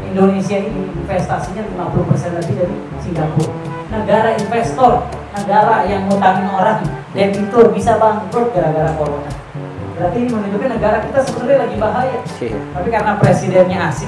Indonesia ini investasinya 50% lebih dari Singapura. Negara investor, negara yang ngutangin orang, debitur bisa bangkrut gara-gara corona. Berarti ini menunjukkan negara kita sebenarnya lagi bahaya. Tapi karena presidennya asik.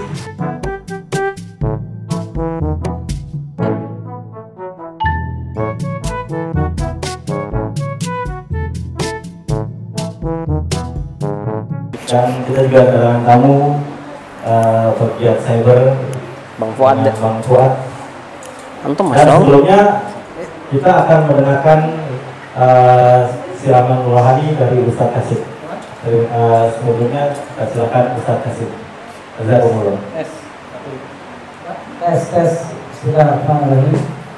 Dan kita juga kedatangan tamu pegiat cyber Bang Fuad. Bang Fuad. Antum Dan sebelumnya kita akan mendengarkan siraman rohani dari Ustaz Kasim. Sebelumnya silakan Ustaz Kasim. Jazakumullah. Tes. Bismillahirrahmanirrahim.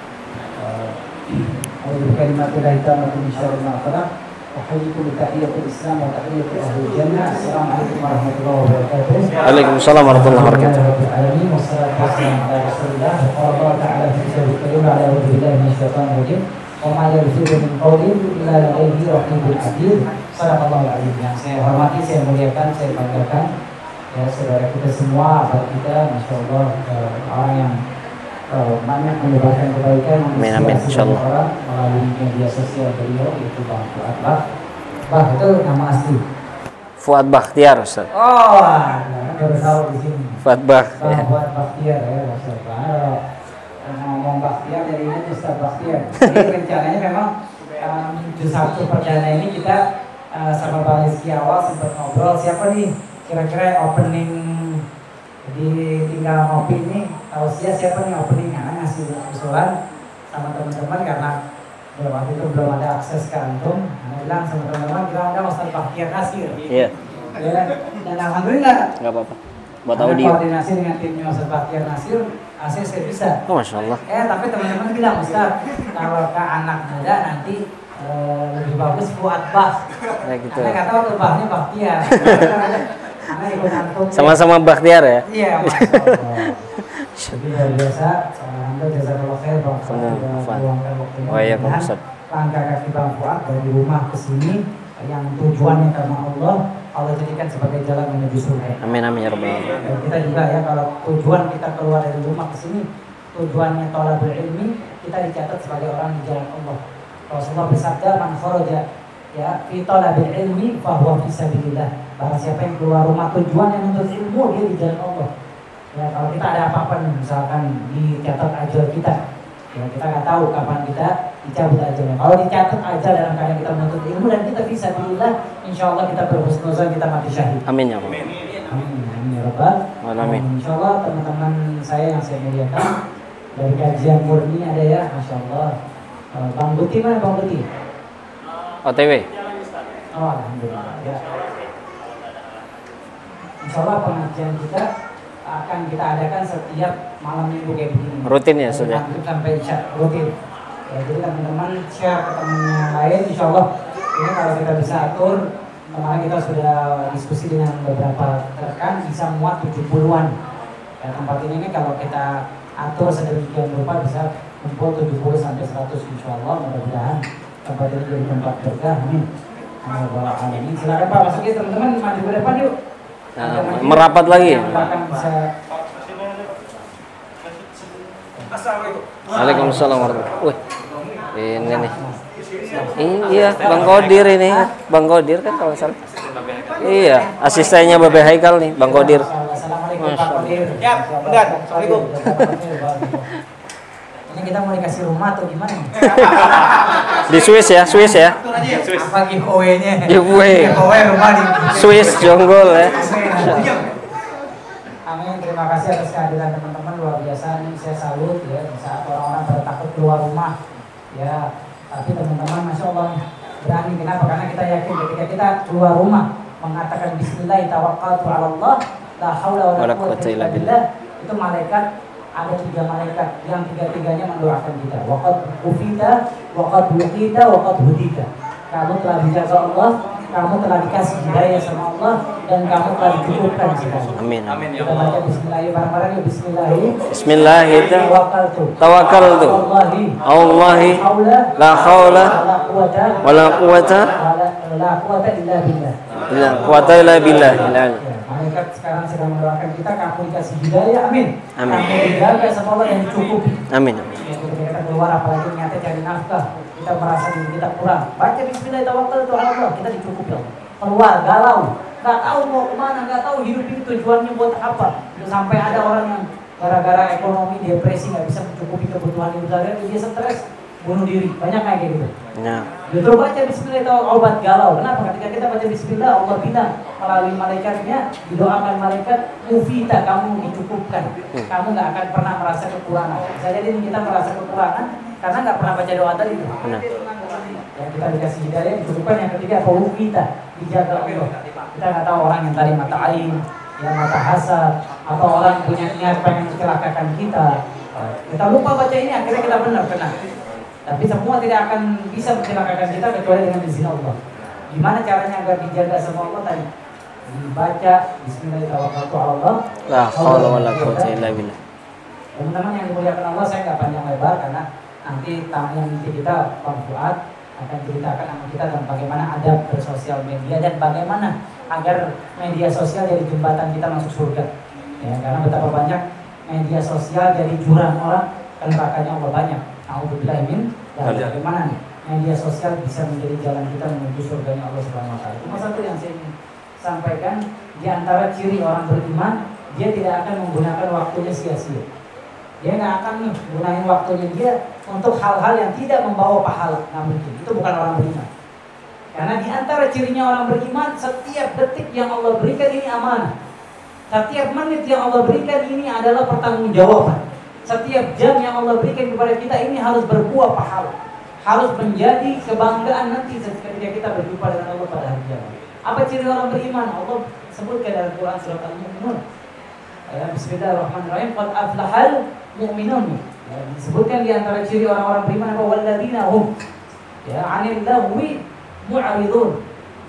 Kalimatullah taala min syarri ma khalaq. Ahyikum bi tahiyyatil Islam wa tahiyyatu ahli jannah. Assalamualaikum warahmatullahi wabarakatuh. Waalaikumsalam warahmatullahi wabarakatuh. Alamin wassalatu wassalamu ala Rasulillah. Allah taala fi kitabih ala billahi minasyaitonir rajim. Wa ma yalfizu min qawlin illa ladayhi raqibun atid. Shadaqallahul azim. Yang saya hormati, saya muliakan, saya banggakan ya saudara kita semua, abad kita, masya Allah, orang yang banyak menyebarkan kebaikan, menginspirasi orang melalui media sosial beliau, yaitu Bang Fuad Bah. Bah itu nama asli. Fuad Bakhtiar, Ustaz. Oh, baru tahu di sini. Fuad Bah. Fuad Bakhtiar ya, masya Allah. Ngomong Bakhtiar jadi ini Ustaz Bakhtiar. Jadi rencananya memang juz 1 perdana ini kita sama Bang Rizky awal sempat ngobrol siapa nih kira-kira opening di tinggal ngopi ini, tahu siapa nih opening, karena ngasih usulan sama teman-teman karena waktu itu belum ada akses ke antum. Nah, bilang sama teman-teman kita ada Ustaz Bakhtiar Nasir. Iya. Ya, dan alhamdulillah. Enggak apa-apa. Buat audio. Koordinasi dengan timnya Ustaz Bakhtiar Nasir, saya bisa. Oh, masya Allah. Tapi teman-teman bilang Ustaz, kalau ke anak muda nanti lebih bagus Fuad Bah. Ya gitu. Karena kata waktu Bahnya Bakhtiar. Karena ikut antum. Sama-sama Bakhtiar ya? Iya, masya Allah. Jadi luar biasa. Alhamdulillah jazakallah khair Bang Fuad sudah meluangkan waktunya. Oh iya, Pak Ustaz. Langkah kaki Bang Fuad dari rumah ke sini yang tujuannya karena Allah jadikan sebagai jalan menuju surga. Amin amin ya rabbal alamin. Dan kita juga ya, kalau tujuan kita keluar dari rumah ke sini tujuannya thalabul ilmi, kita dicatat sebagai orang di jalan Allah. Rasulullah bersabda, man kharaja ya fi thalabil ilmi fa huwa fi sabilillah. Barang siapa yang keluar rumah tujuannya menuntut ilmu, dia di jalan Allah. Ya, kalau kita ada apa-apa nih, misalkan dicatat ajal kita, ya kita nggak tahu kapan kita dicabut ajalnya. Kalau dicatat ajal dalam keadaan kita menuntut ilmu dan kita bisa billah, insya Allah kita berhusnuzon, kita mati syahid. Amin ya Allah. Amin ya Rabbal. Amin. Insya Allah teman-teman saya yang saya muliakan dari kajian murni ada ya, masya Allah. Bang Buti mana Bang Buti? OTW. Oh, alhamdulillah. Ya. Insya Allah pengajian kita akan kita adakan setiap malam minggu kayak begini. Rutin ya sudah. Sampai isya rutin. Ya, jadi teman-teman share ke teman yang lain. Insya Allah ini kalau kita bisa atur, kemarin kita sudah diskusi dengan beberapa rekan, bisa muat 70-an. Ya, tempat ini kalau kita atur sedemikian rupa bisa kumpul 70 sampai 100 insya Allah. Mudah-mudahan tempat ini jadi tempat berkah. Amin. Ini silakan Pak masukin teman-teman, maju ke depan yuk. Nah, merapat lagi. Waalaikumsalam warahmatullahi wabarakatuh. Ini nih. Iya, Bang Kodir ini. Bang Kodir kan kalau salah. Iya, asistennya Babe Haikal nih, Bang Kodir. Assalamualaikum Pak Kodir. Ya, benar. Assalamualaikum. Ini kita mau dikasih rumah atau gimana nih? Di Swiss ya, Swiss ya. Apa giveaway-nya? Giveaway. Giveaway rumah di Swiss Jonggol ya. Amin, terima kasih atas kehadiran teman-teman, luar biasa. Ini saya salut ya, saat orang-orang pada takut keluar rumah ya, tapi teman-teman masya Allah berani. Kenapa? Karena kita yakin ketika kita keluar rumah mengatakan Bismillah tawakkaltu 'ala Allah la haula wala quwwata illa billah, itu malaikat, ada 3 malaikat yang 3-tiganya mendoakan kita. Waqad ufita, waqad wuqita, waqad hudita. Kamu telah dijaga Allah, kamu telah dikasih hidayah sama Allah, dan kamu telah dicukupkan sekali. Amin. Kita baca Bismillahirrahmanirrahim bareng-bareng. Bismillahirrahmanirrahim. Tawakkaltu. Allahi la haula wala quwwata illa billah. illa billah. Malaikat sekarang sedang mendoakan kita, kamu dikasih hidayah, amin. Amin. Kamu dijaga sama Allah dan dicukupi. Amin. Ya, ketika kita keluar, apalagi niatnya cari nafkah, kita merasa diri kita kurang. Baca Bismillahirrahmanirrahim, kita dicukupi Allah. Keluar galau, nggak tahu mau kemana, nggak tahu hidup ini tujuannya buat apa. Sampai ada orang yang gara-gara ekonomi depresi, nggak bisa mencukupi kebutuhan hidup sehari-hari, dia stres, bunuh diri. Banyak kayak gitu. Nah, Justru baca Bismillah itu obat galau. Kenapa? Ketika kita baca Bismillah, Allah bilang melalui malaikatnya, didoakan malaikat, mufita, kamu dicukupkan. Kamu nggak akan pernah merasa kekurangan. Bisa jadi kita merasa kekurangan karena nggak pernah baca doa tadi. benar. Yang kita dikasih hidayah, dicukupkan. Yang ketiga, apa mufita, dijaga Allah. Kita nggak tahu orang yang tadi mata ain, yang mata hasad, atau orang punya niat pengen mencelakakan kita. Kita lupa baca ini, akhirnya kita benar kena. Tapi semua tidak akan bisa mencelakakan kita kecuali dengan izin Allah. Gimana caranya agar dijaga sama Allah tadi? Dibaca Bismillahirrahmanirrahim. La haula wala quwwata illa billah. Teman-teman yang dimuliakan Allah, saya nggak panjang lebar karena nanti tamu inti kita Bang Fuad akan ceritakan sama kita tentang bagaimana adab bersosial media dan bagaimana agar media sosial jadi jembatan kita masuk surga. Ya, karena betapa banyak media sosial jadi jurang orang ke nerakanya Allah banyak. Alhamdulillah min dan bagaimana nih media sosial bisa menjadi jalan kita menuju surganya Allah Subhanahu wa taala. Cuma satu yang saya ingin sampaikan, di antara ciri orang beriman, dia tidak akan menggunakan waktunya sia-sia. Dia nggak akan menggunakan waktunya dia untuk hal-hal yang tidak membawa pahala. Nggak mungkin. Itu bukan orang beriman. Karena di antara cirinya orang beriman, setiap detik yang Allah berikan ini amanah. Setiap menit yang Allah berikan ini adalah pertanggungjawaban. Setiap jam yang Allah berikan kepada kita ini harus berbuah pahala. Harus menjadi kebanggaan nanti ketika kita berjumpa dengan Allah pada hari kiamat. Apa ciri orang beriman? Allah sebutkan dalam Quran surat Al-Mu'minun. Ya, Bismillahirrahmanirrahim. Qad aflahal mu'minun. Ya, disebutkan di antara ciri orang-orang beriman apa? Walladzina hum ya 'anil lahwi mu'ridun.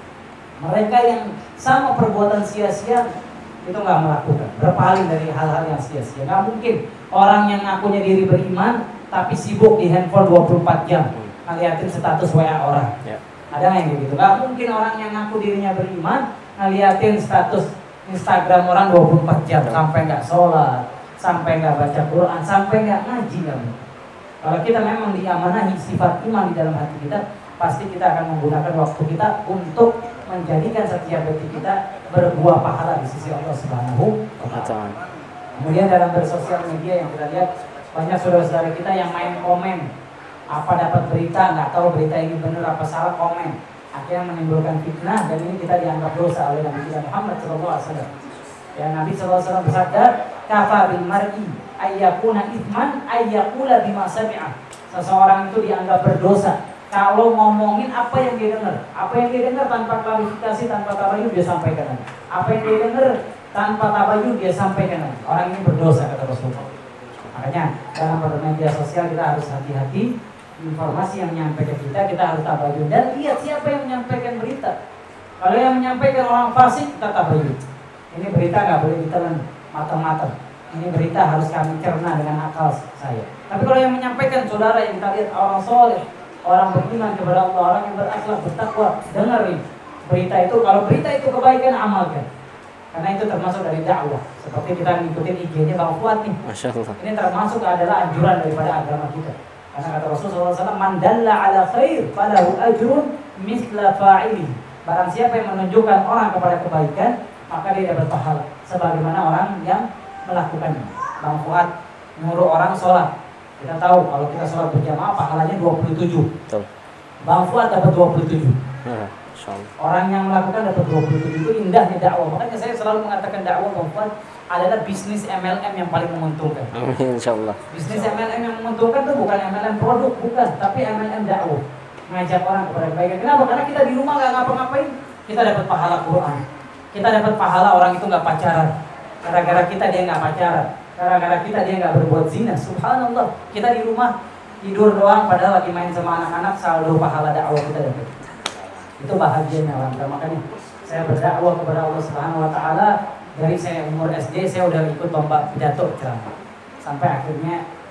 Mereka yang sama perbuatan sia-sia itu nggak melakukan, berpaling dari hal-hal yang sia-sia. Nggak mungkin orang yang ngakunya diri beriman tapi sibuk di handphone 24 jam ngeliatin status WA orang. Ada nggak yang gitu? Nggak mungkin orang yang ngaku dirinya beriman ngeliatin status Instagram orang 24 jam sampai nggak sholat, sampai nggak baca Quran, sampai nggak ngaji. Kalau kita memang diamanahi sifat iman di dalam hati kita, pasti kita akan menggunakan waktu kita untuk menjadikan setiap detik kita berbuah pahala di sisi Allah Subhanahu wa taala. Kemudian dalam bersosial media yang kita lihat banyak saudara-saudara kita yang main komen, apa dapat berita, nggak tahu berita ini benar apa salah, komen, akhirnya menimbulkan fitnah, dan ini kita dianggap dosa oleh Nabi kita Muhammad SAW. Ya, Nabi SAW bersabda, kafa bil mar'i ayyakuna ithman ayyakula bima sami'a. Seseorang itu dianggap berdosa kalau ngomongin apa yang dia dengar. Apa yang dia dengar tanpa klarifikasi, tanpa tabayun, dia sampaikan. Apa yang dia dengar tanpa tabayun, dia sampaikan. Orang ini berdosa, kata Rasulullah. Makanya dalam bermedia sosial kita harus hati-hati. Informasi yang menyampaikan kita harus tabayun. Dan lihat siapa yang menyampaikan berita. Kalau yang menyampaikan orang fasik, kita tabayun. Ini berita nggak boleh ditelan matang-matang. Ini berita harus kami cerna dengan akal saya. Tapi kalau yang menyampaikan saudara yang kita lihat orang soleh, orang beriman kepada Allah, orang yang berakhlak, bertakwa, dengerin berita itu. Kalau berita itu kebaikan, amalkan. Karena itu termasuk dari dakwah. Seperti kita ngikutin IG-nya Bang Fuad nih. Masya Allah. Ini termasuk adalah anjuran daripada agama kita. Karena kata Rasulullah SAW, man dalla ala khair falahu ajrun misla fa'ili. Barang siapa yang menunjukkan orang kepada kebaikan, maka dia dapat pahala sebagaimana orang yang melakukannya. Bang Fuad nyuruh orang sholat. Kita tahu kalau kita sholat berjamaah pahalanya 27. Betul. Bang Fuad dapat 27. Ya, orang yang melakukan dapat 27. Itu indahnya dakwah. Makanya saya selalu mengatakan dakwah Bang Fuad adalah bisnis MLM yang paling menguntungkan. Amin, insyaallah. Bisnis MLM yang menguntungkan itu bukan MLM produk, bukan, tapi MLM dakwah. Ngajak orang kepada kebaikan. Kenapa? Karena kita di rumah nggak ngapa-ngapain, kita dapat pahala Quran. Kita dapat pahala orang itu nggak pacaran. Gara-gara kita dia nggak pacaran. Gara-gara kita dia nggak berbuat zina. Subhanallah. Kita di rumah tidur doang, padahal lagi main sama anak-anak, saldo pahala dakwah kita dapat. Itu bahagianya orang. Makanya saya berdakwah kepada Allah Subhanahu Wa Taala. Dari saya umur SD, saya udah ikut lomba pidato ceramah. Sampai akhirnya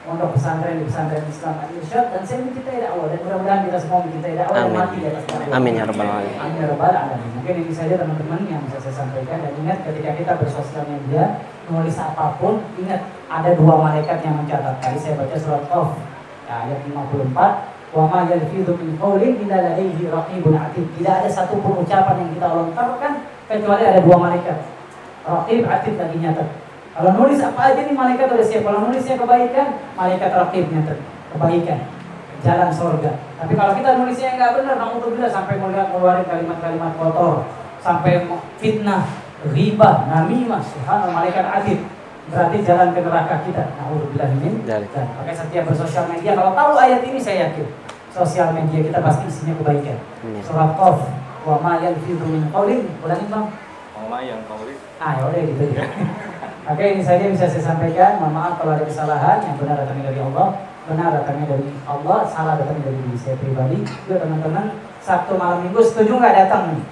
pondok pesantren di pesantren Islam Al-Irsyad, dan saya mencintai dakwah, dan mudah-mudahan kita semua mencintai dakwah dan mati di atas dakwah. Amin ya rabbal alamin. Amin ya rabbal alamin. Mungkin ini saja teman-teman yang bisa saya sampaikan, dan ingat ketika kita bersosial media menulis apapun, ingat ada dua malaikat yang mencatat. Tadi saya baca surat Qaf ayat 54, wa ma yalfidhu min qawlin illa ladayhi raqibun atid. Tidak ada satu pun ucapan yang kita lontarkan kecuali ada dua malaikat. Raqib, atid lagi nyatet. Kalau nulis apa aja nih malaikat udah siap. Kalau nulisnya kebaikan, malaikat raqib nyatet kebaikan, jalan surga. Tapi kalau kita nulisnya yang nggak benar, naudzubillah, sampai ngeluarin kalimat-kalimat kotor, sampai fitnah, ghibah, namimah, subhanallah, malaikat atid, berarti jalan ke neraka kita. Naudzubillah min dzalik. Pakai setiap bersosial media, kalau tahu ayat ini saya yakin sosial media kita pasti isinya kebaikan. Surat Qaf, wa ma yalfidhu min qawlin, ulangin Bang. Wa ma yang qawli. Ya udah gitu ya. Oke, ini saja bisa saya sampaikan. Mohon maaf kalau ada kesalahan. Yang benar datangnya dari Allah, benar datangnya dari Allah, salah datangnya dari diri saya pribadi. Yuk teman-teman, Sabtu malam Minggu setuju nggak datang nih?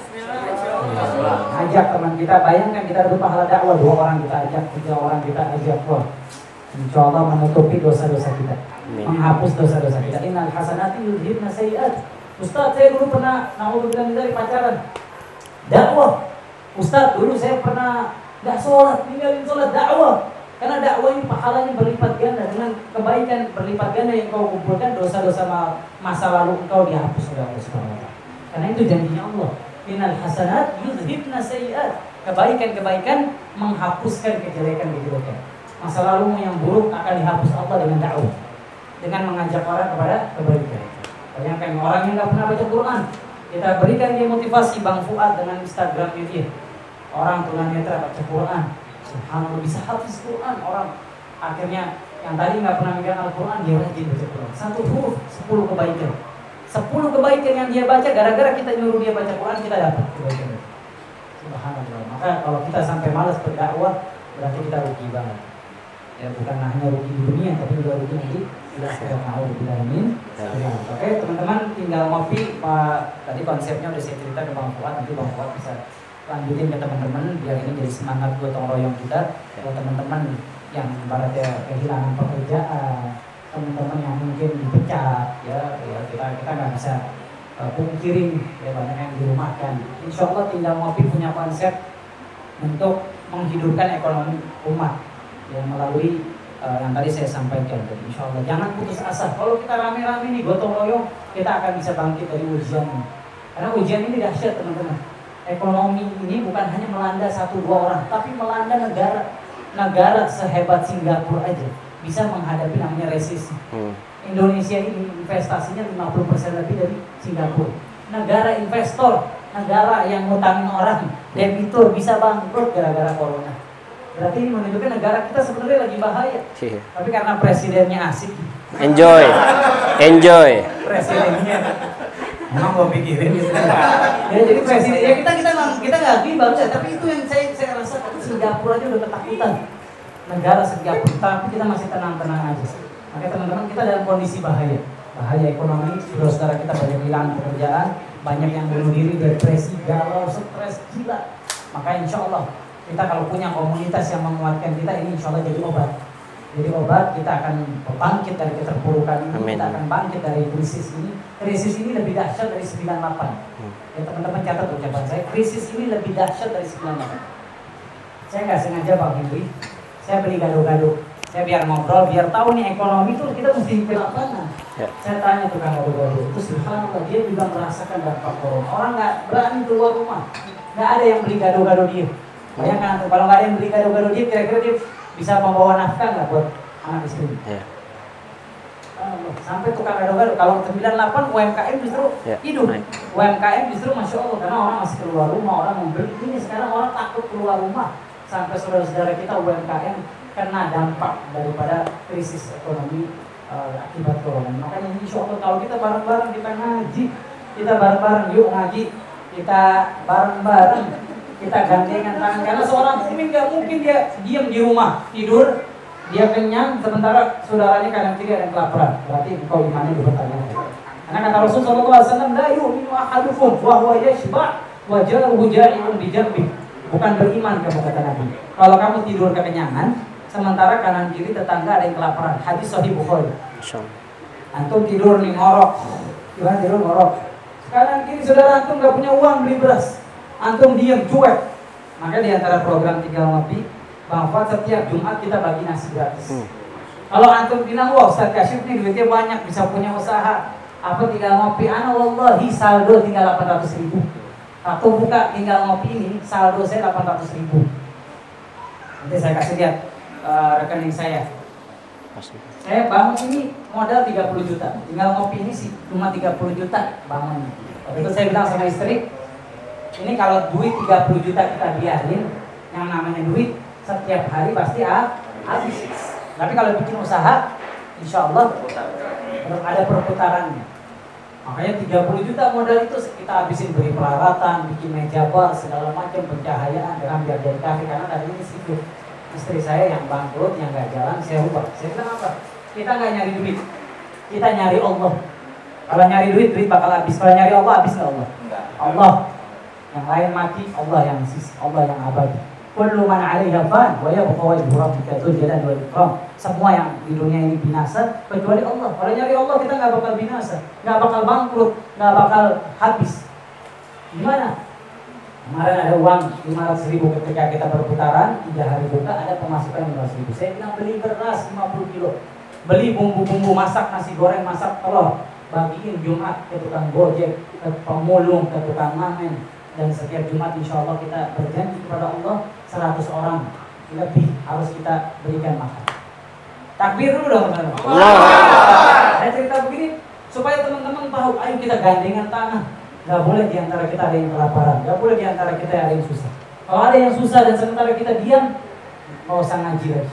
Ajak teman kita, bayangkan kita dapat pahala dakwah, 2 orang kita ajak, 3 orang kita ajak, wah, insya Allah menutupi dosa-dosa kita, menghapus dosa-dosa kita. Innal hasanati yudhibna sayyi'at. Ustaz, saya dulu pernah naudzubillah dari pacaran, dakwah. Ustaz, dulu saya pernah nggak sholat, tinggalin sholat, dakwah. Karena dakwah ini pahalanya berlipat ganda, dengan kebaikan berlipat ganda yang kau kumpulkan, dosa-dosa masa lalu engkau dihapus oleh Allah Subhanahu wa taala. Karena itu janjinya Allah. Innal hasanat yudhibna sayyi'at. Kebaikan-kebaikan menghapuskan kejelekan-kejelekan. Masa lalumu yang buruk akan dihapus Allah dengan dakwah, dengan mengajak orang kepada kebaikan. Bayangkan orang yang nggak pernah baca Quran, kita berikan dia motivasi, Bang Fuad dengan Instagramnya dia. Orang tunanetra baca Quran, subhanallah, bisa hafiz Quran. Orang akhirnya yang tadi nggak pernah megang Al-Quran, dia rajin baca Quran. 1 huruf, 10 kebaikan. 10 kebaikan yang dia baca, gara-gara kita nyuruh dia baca Quran, kita dapat kebaikan. Subhanallah. Maka kalau kita sampai malas berdakwah, berarti kita rugi banget. Ya, bukan hanya rugi di dunia, tapi juga rugi nanti tidak sekedar naudzubillah min. Oke, teman-teman, tinggal ngopi. Tadi konsepnya udah saya cerita ke Bang Fuad, nanti Bang Fuad bisa lanjutin ke teman-teman biar ini jadi semangat gotong royong kita. Buat teman-teman yang ibaratnya kehilangan pekerjaan, teman-teman yang mungkin dipecat, ya kita nggak bisa pungkirin ya, banyak yang dirumahkan. Insya Allah tinggal ngopi punya konsep untuk menghidupkan ekonomi umat ya, melalui yang tadi saya sampaikan. Jadi insya Allah jangan putus asa. Kalau kita rame-rame nih gotong royong, kita akan bisa bangkit dari ujian ini. Karena ujian ini dahsyat teman-teman. Ekonomi ini bukan hanya melanda 1-2 orang, tapi melanda negara sehebat Singapura aja bisa menghadapi namanya resesi. Indonesia ini investasinya 50% lebih dari Singapura. Negara investor, negara yang ngutangin orang, debitur bisa bangkrut gara-gara corona. Berarti ini menunjukkan negara kita sebenarnya lagi bahaya. Tapi karena presidennya asik, enjoy. Presidennya emang gue pikirin gitu. Ya jadi presiden, ya kita nggak gibah, tapi itu yang saya rasa Singapura aja udah ketakutan. Negara Singapura, tapi kita masih tenang-tenang aja. Makanya teman-teman, kita dalam kondisi bahaya ekonomi. Saudara kita banyak hilang pekerjaan, banyak yang bunuh diri, depresi, galau, stres, gila. Maka insya Allah kita kalau punya komunitas yang menguatkan kita, ini insya Allah jadi obat. Jadi obat, kita akan bangkit dari keterpurukan ini. Amin. Kita akan bangkit dari krisis ini. Krisis ini lebih dahsyat dari 98. Ya teman-teman catat ucapan saya, krisis ini lebih dahsyat dari 98. Saya nggak sengaja Bang Henry, saya beli gado-gado. Saya biar ngobrol, biar tahu nih ekonomi itu kita mesti ke mana. Ya. Saya tanya tukang gado-gado, itu subhanallah dia juga merasakan dampak corona. Orang nggak berani keluar rumah, nggak ada yang beli gado-gado dia. Bayangkan tuh, kalau nggak ada yang beli gado-gado dia, kira-kira dia bisa membawa nafkah nggak buat anak istri? Ya. Sampai tukang gado-gado, kalau 98 UMKM justru hidup. UMKM justru Masya Allah, karena orang masih keluar rumah, orang membeli. Ini sekarang orang takut keluar rumah. Sampai saudara-saudara kita UMKM kena dampak daripada krisis ekonomi akibat corona. Makanya insya Allah kalau kita bareng-bareng, kita ngaji, kita bareng-bareng, yuk ngaji, kita bareng-bareng, kita gandengan tangan. Karena seorang mukmin gak mungkin dia diam di rumah tidur, dia kenyang sementara saudaranya kanan kiri ada yang kelaparan. Berarti engkau imannya dipertanyakan. Karena kata Rasulullah SAW, la yu'minu ahadukum wa huwa yashba' wa jaruhu ja'i'un bi janbi. Bukan beriman kamu, kata Nabi. Kalau kamu tidur kekenyangan, sementara kanan kiri tetangga ada yang kelaparan. Hadis Sahih Bukhari. Insyaallah. Antum tidur nih ngorok, gimana tidur ngorok. Kanan kiri saudara antum nggak punya uang beli beras, antum diem cuek. Maka di antara program Tinggal Ngopi, Bang Fuad setiap Jumat kita bagi nasi gratis. Kalau antum bilang, wah Ustaz Kasyif nih duitnya banyak, bisa punya usaha, apa Tinggal Ngopi? Ana wallahi saldo tinggal 800.000. Atau buka Tinggal Ngopi ini, saldo saya 800.000. Nanti saya kasih lihat rekening saya. Saya bangun ini modal 30 juta. Tinggal Ngopi ini sih cuma 30 juta bangunnya. Waktu itu saya bilang sama istri, ini kalau duit 30 juta kita biarin, yang namanya duit setiap hari pasti habis. Tapi kalau bikin usaha, insya Allah ada perputarannya. Makanya 30 juta modal itu kita habisin beri peralatan, bikin meja bar, segala macam, pencahayaan, dengan biar jadi kafe. Karena tadi ini sibuk. Istri saya yang bangkrut, yang gak jalan, saya ubah. Saya bilang apa? Kita gak nyari duit, kita nyari Allah. Kalau nyari duit, duit bakal habis. Kalau nyari Allah, habis gak Allah? Allah. Yang lain mati, Allah yang sis, Allah yang abadi. Kullu man 'alaiha fan wa yabqa wajhu rabbika dzul jalali wal ikram. Semua yang di dunia ini binasa kecuali Allah. Kalau nyari Allah kita nggak bakal binasa, nggak bakal bangkrut, nggak bakal habis. Gimana? Kemarin ada uang 500.000 ketika kita berputaran, 3 hari buka ada pemasukan 500.000. Saya bilang beli beras 50 kilo, beli bumbu-bumbu masak nasi goreng, masak telur, bagiin Jumat ke tukang gojek, ke pemulung, ke tukang ngamen. Dan setiap Jumat insya Allah kita berjanji kepada Allah 100 orang lebih harus kita berikan makan. Takbir dulu dong teman-teman. Saya cerita begini supaya teman-teman tahu, ayo kita gandengan tangan. Gak boleh diantara kita ada yang kelaparan, gak boleh diantara kita ada yang susah. Kalau ada yang susah dan sementara kita diam, gak usah ngaji lagi,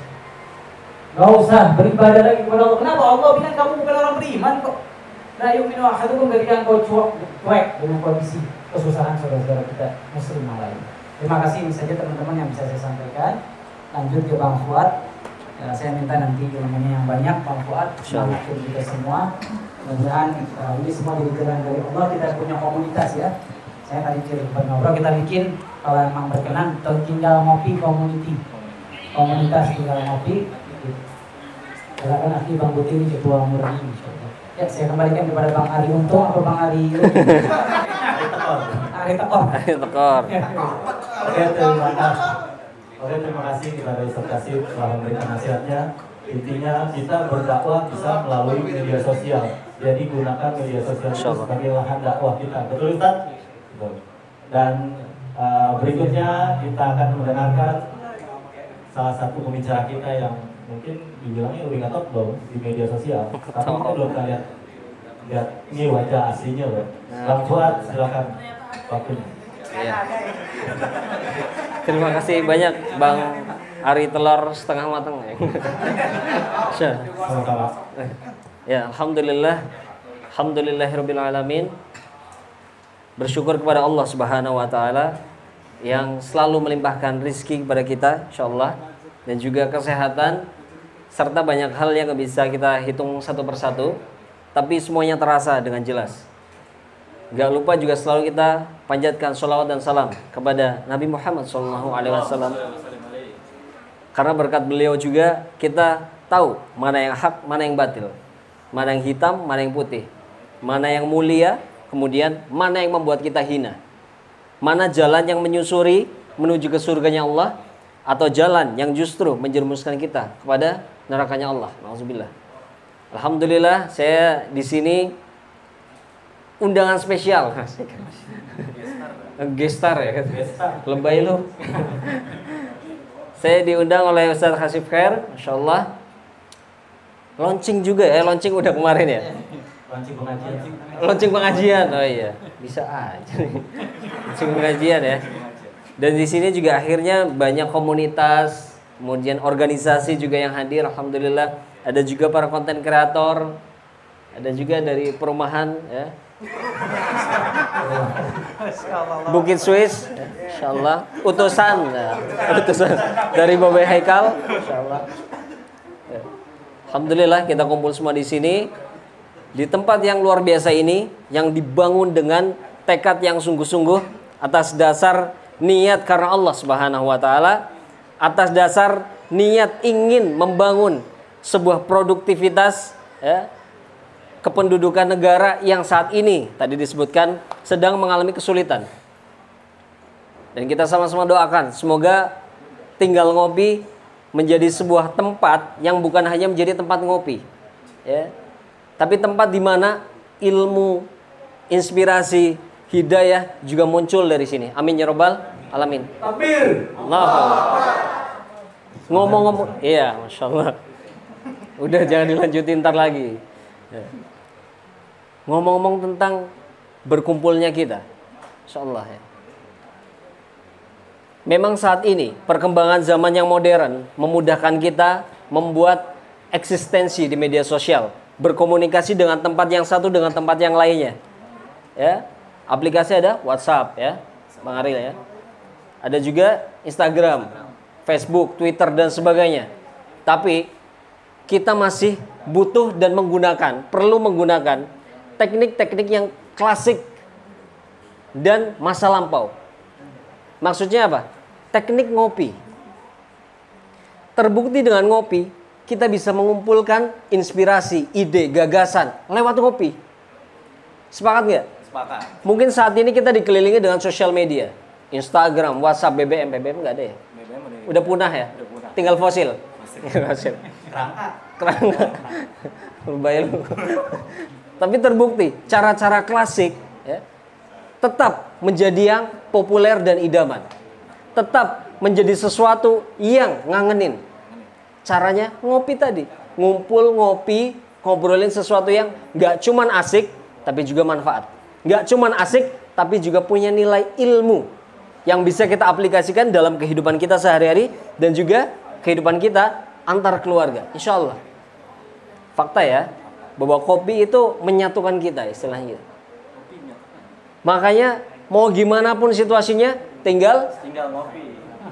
gak usah beribadah lagi kepada Allah. Kenapa? Allah bilang kamu bukan orang beriman kok. La yu'minu ahadukum ketika engkau cuek dengan kondisi kesusahan saudara-saudara kita muslim lain. Terima kasih, ini saja teman-teman yang bisa saya sampaikan. Lanjut ke Bang Fuad. Ya, saya minta nanti ilmunya yang banyak, Bang Fuad. Semangat kita semua. Mudah-mudahan ini semua jadi jalan dari Allah. Kita punya komunitas ya. Saya tadi cerita ngobrol, kita bikin kalau memang berkenan Tinggal Ngopi Community. Komunitas Tinggal Ngopi. Silakan akhi Bang Buti ini ketua murni. Ya, saya kembalikan kepada Bang Ari Untung atau Bang Ari Ari Tekor. Oke, terima kasih kepada Ustaz Kasyif telah memberikan nasihatnya. Intinya kita berdakwah bisa melalui media sosial. Jadi gunakan media sosial itu sebagai lahan dakwah kita. Betul Ustaz? Betul. Dan berikutnya kita akan mendengarkan salah satu pembicara kita yang mungkin dibilangnya udah nggak top belum di media sosial, tapi kita belum lihat ini wajah aslinya loh. Bang Fuad, silakan waktunya. Ya. Terima kasih banyak Bang Ari telur setengah matang. Sama-sama. Ya, alhamdulillahirabbil alamin. Bersyukur kepada Allah Subhanahu wa taala yang selalu melimpahkan rizki kepada kita insyaallah, dan juga kesehatan serta banyak hal yang gak bisa kita hitung satu persatu, tapi semuanya terasa dengan jelas. Gak lupa juga selalu kita panjatkan sholawat dan salam kepada Nabi Muhammad SAW. Karena berkat beliau juga kita tahu mana yang hak, mana yang batil, mana yang hitam, mana yang putih, mana yang mulia, kemudian mana yang membuat kita hina, mana jalan yang menyusuri menuju ke surganya Allah, atau jalan yang justru menjerumuskan kita kepada nerakanya Allah. Nauzubillah. Alhamdulillah saya di sini undangan spesial. Gestar ya, lebay lu. Saya diundang oleh Ustaz Kasyif Khair, masyaallah. Launching juga ya, launching udah kemarin ya. Launching pengajian. Oh iya, bisa aja nih. Launching pengajian ya. Dan di sini juga akhirnya banyak komunitas, kemudian organisasi juga yang hadir, alhamdulillah. Ada juga para konten kreator, ada juga dari perumahan ya. Bukit Swiss, insyaallah. Utusan dari Babe Haikal, insyaallah. Ya. Alhamdulillah kita kumpul semua di sini di tempat yang luar biasa ini, yang dibangun dengan tekad yang sungguh-sungguh atas dasar niat karena Allah Subhanahu wa taala, atas dasar niat ingin membangun sebuah produktivitas ya, kependudukan negara yang saat ini tadi disebutkan sedang mengalami kesulitan. Dan kita sama-sama doakan semoga Tinggal Ngopi menjadi sebuah tempat yang bukan hanya menjadi tempat ngopi ya, tapi tempat di mana ilmu, inspirasi, hidayah juga muncul dari sini. Amin ya robbal alamin. Takbir. Ngomong-ngomong, iya, masya Allah. Udah jangan dilanjutin ntar lagi. Ya. Ngomong-ngomong tentang berkumpulnya kita, masya Allah ya. Memang saat ini perkembangan zaman yang modern memudahkan kita membuat eksistensi di media sosial, berkomunikasi dengan tempat yang satu dengan tempat yang lainnya. Ya, aplikasi ada WhatsApp ya, Bang Aril ya. Ada juga Instagram, Facebook, Twitter dan sebagainya. Tapi kita masih butuh dan perlu menggunakan teknik-teknik yang klasik dan masa lampau. Maksudnya apa? Teknik ngopi. Terbukti dengan ngopi, kita bisa mengumpulkan inspirasi, ide, gagasan lewat ngopi. Sepakat nggak? Sepakat. Mungkin saat ini kita dikelilingi dengan sosial media. Instagram, WhatsApp, BBM nggak ada ya? Udah punah ya? Udah punah. Tinggal fosil. Fosil. Kerangka. Bayar lu. Tapi terbukti cara-cara klasik ya, tetap menjadi yang populer dan idaman. Tetap menjadi sesuatu yang ngangenin. Caranya ngopi tadi. Ngumpul, ngopi, ngobrolin sesuatu yang gak cuman asik, tapi juga manfaat. Gak cuman asik, tapi juga punya nilai ilmu yang bisa kita aplikasikan dalam kehidupan kita sehari-hari dan juga kehidupan kita antar keluarga. Insya Allah. Fakta ya, bahwa kopi itu menyatukan kita istilahnya. Makanya mau gimana pun situasinya, tinggal ngopi.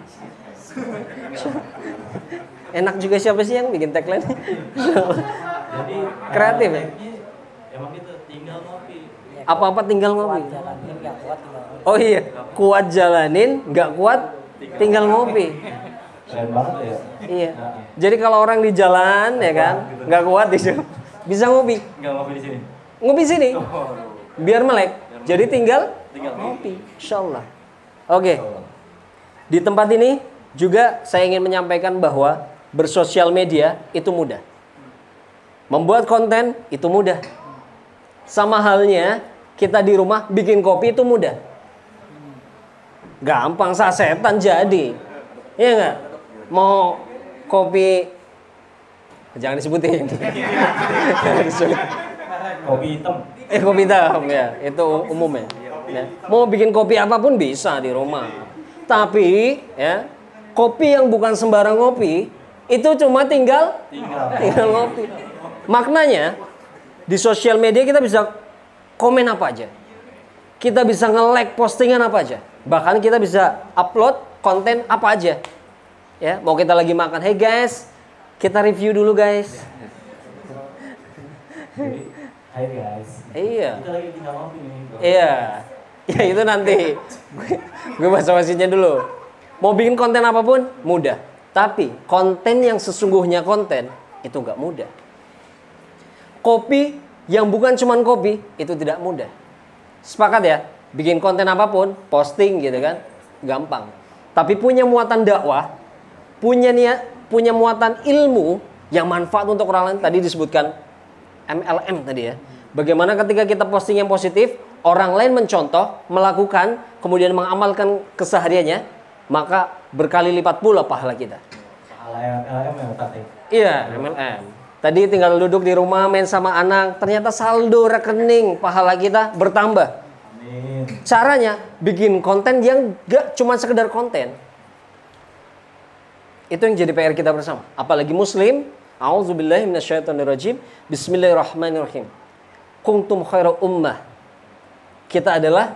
enak juga siapa sih yang bikin tagline? Jadi Kreatif ya? Emang itu tinggal ngopi. Apa-apa tinggal ngopi. Oh iya, kuat jalanin, nggak kuat tinggal ngopi. Keren banget ya. Iya. Jadi kalau orang di jalan ya kan, nggak kuat bisa ngopi. Enggak ngopi di sini. Ngopi sini. Biar melek. Jadi tinggal ngopi. Insyaallah. Oke. Di tempat ini juga saya ingin menyampaikan bahwa bersosial media itu mudah. Membuat konten itu mudah. Sama halnya kita di rumah bikin kopi itu mudah. Gampang, sasetan jadi. Iya enggak? Mau kopi jangan disebutin. Kopi hitam. Kopi hitam ya, itu umum ya. Ya. Mau bikin kopi apapun bisa di rumah. Tapi ya, kopi yang bukan sembarang kopi itu cuma tinggal ngopi. Maknanya di sosial media kita bisa komen apa aja. Kita bisa nge-like postingan apa aja. Bahkan kita bisa upload konten apa aja. Ya, mau kita lagi makan, hey guys, kita review dulu guys. Jadi, hai guys. Iya. Kita lagi tinggal ngopi nih. Iya. Ya itu nanti. Gue basa-basinya dulu. Mau bikin konten apapun mudah. Tapi konten yang sesungguhnya konten itu nggak mudah. Kopi yang bukan cuman kopi itu tidak mudah. Sepakat ya? Bikin konten apapun, posting gitu kan, gampang. Tapi punya muatan dakwah, punya muatan ilmu yang manfaat untuk orang lain, tadi disebutkan MLM tadi ya. Bagaimana ketika kita posting yang positif, orang lain mencontoh, melakukan, kemudian mengamalkan kesehariannya, maka berkali lipat pula pahala kita. Pahala MLM yang tadi. Iya, MLM. Tadi tinggal duduk di rumah main sama anak, ternyata saldo rekening pahala kita bertambah. Amin. Caranya bikin konten yang gak cuma sekedar konten. Itu yang jadi PR kita bersama. Apalagi muslim. A'udzubillahi minasyaitonirrajim. Bismillahirrahmanirrahim. Kuntum khaira ummah. Kita adalah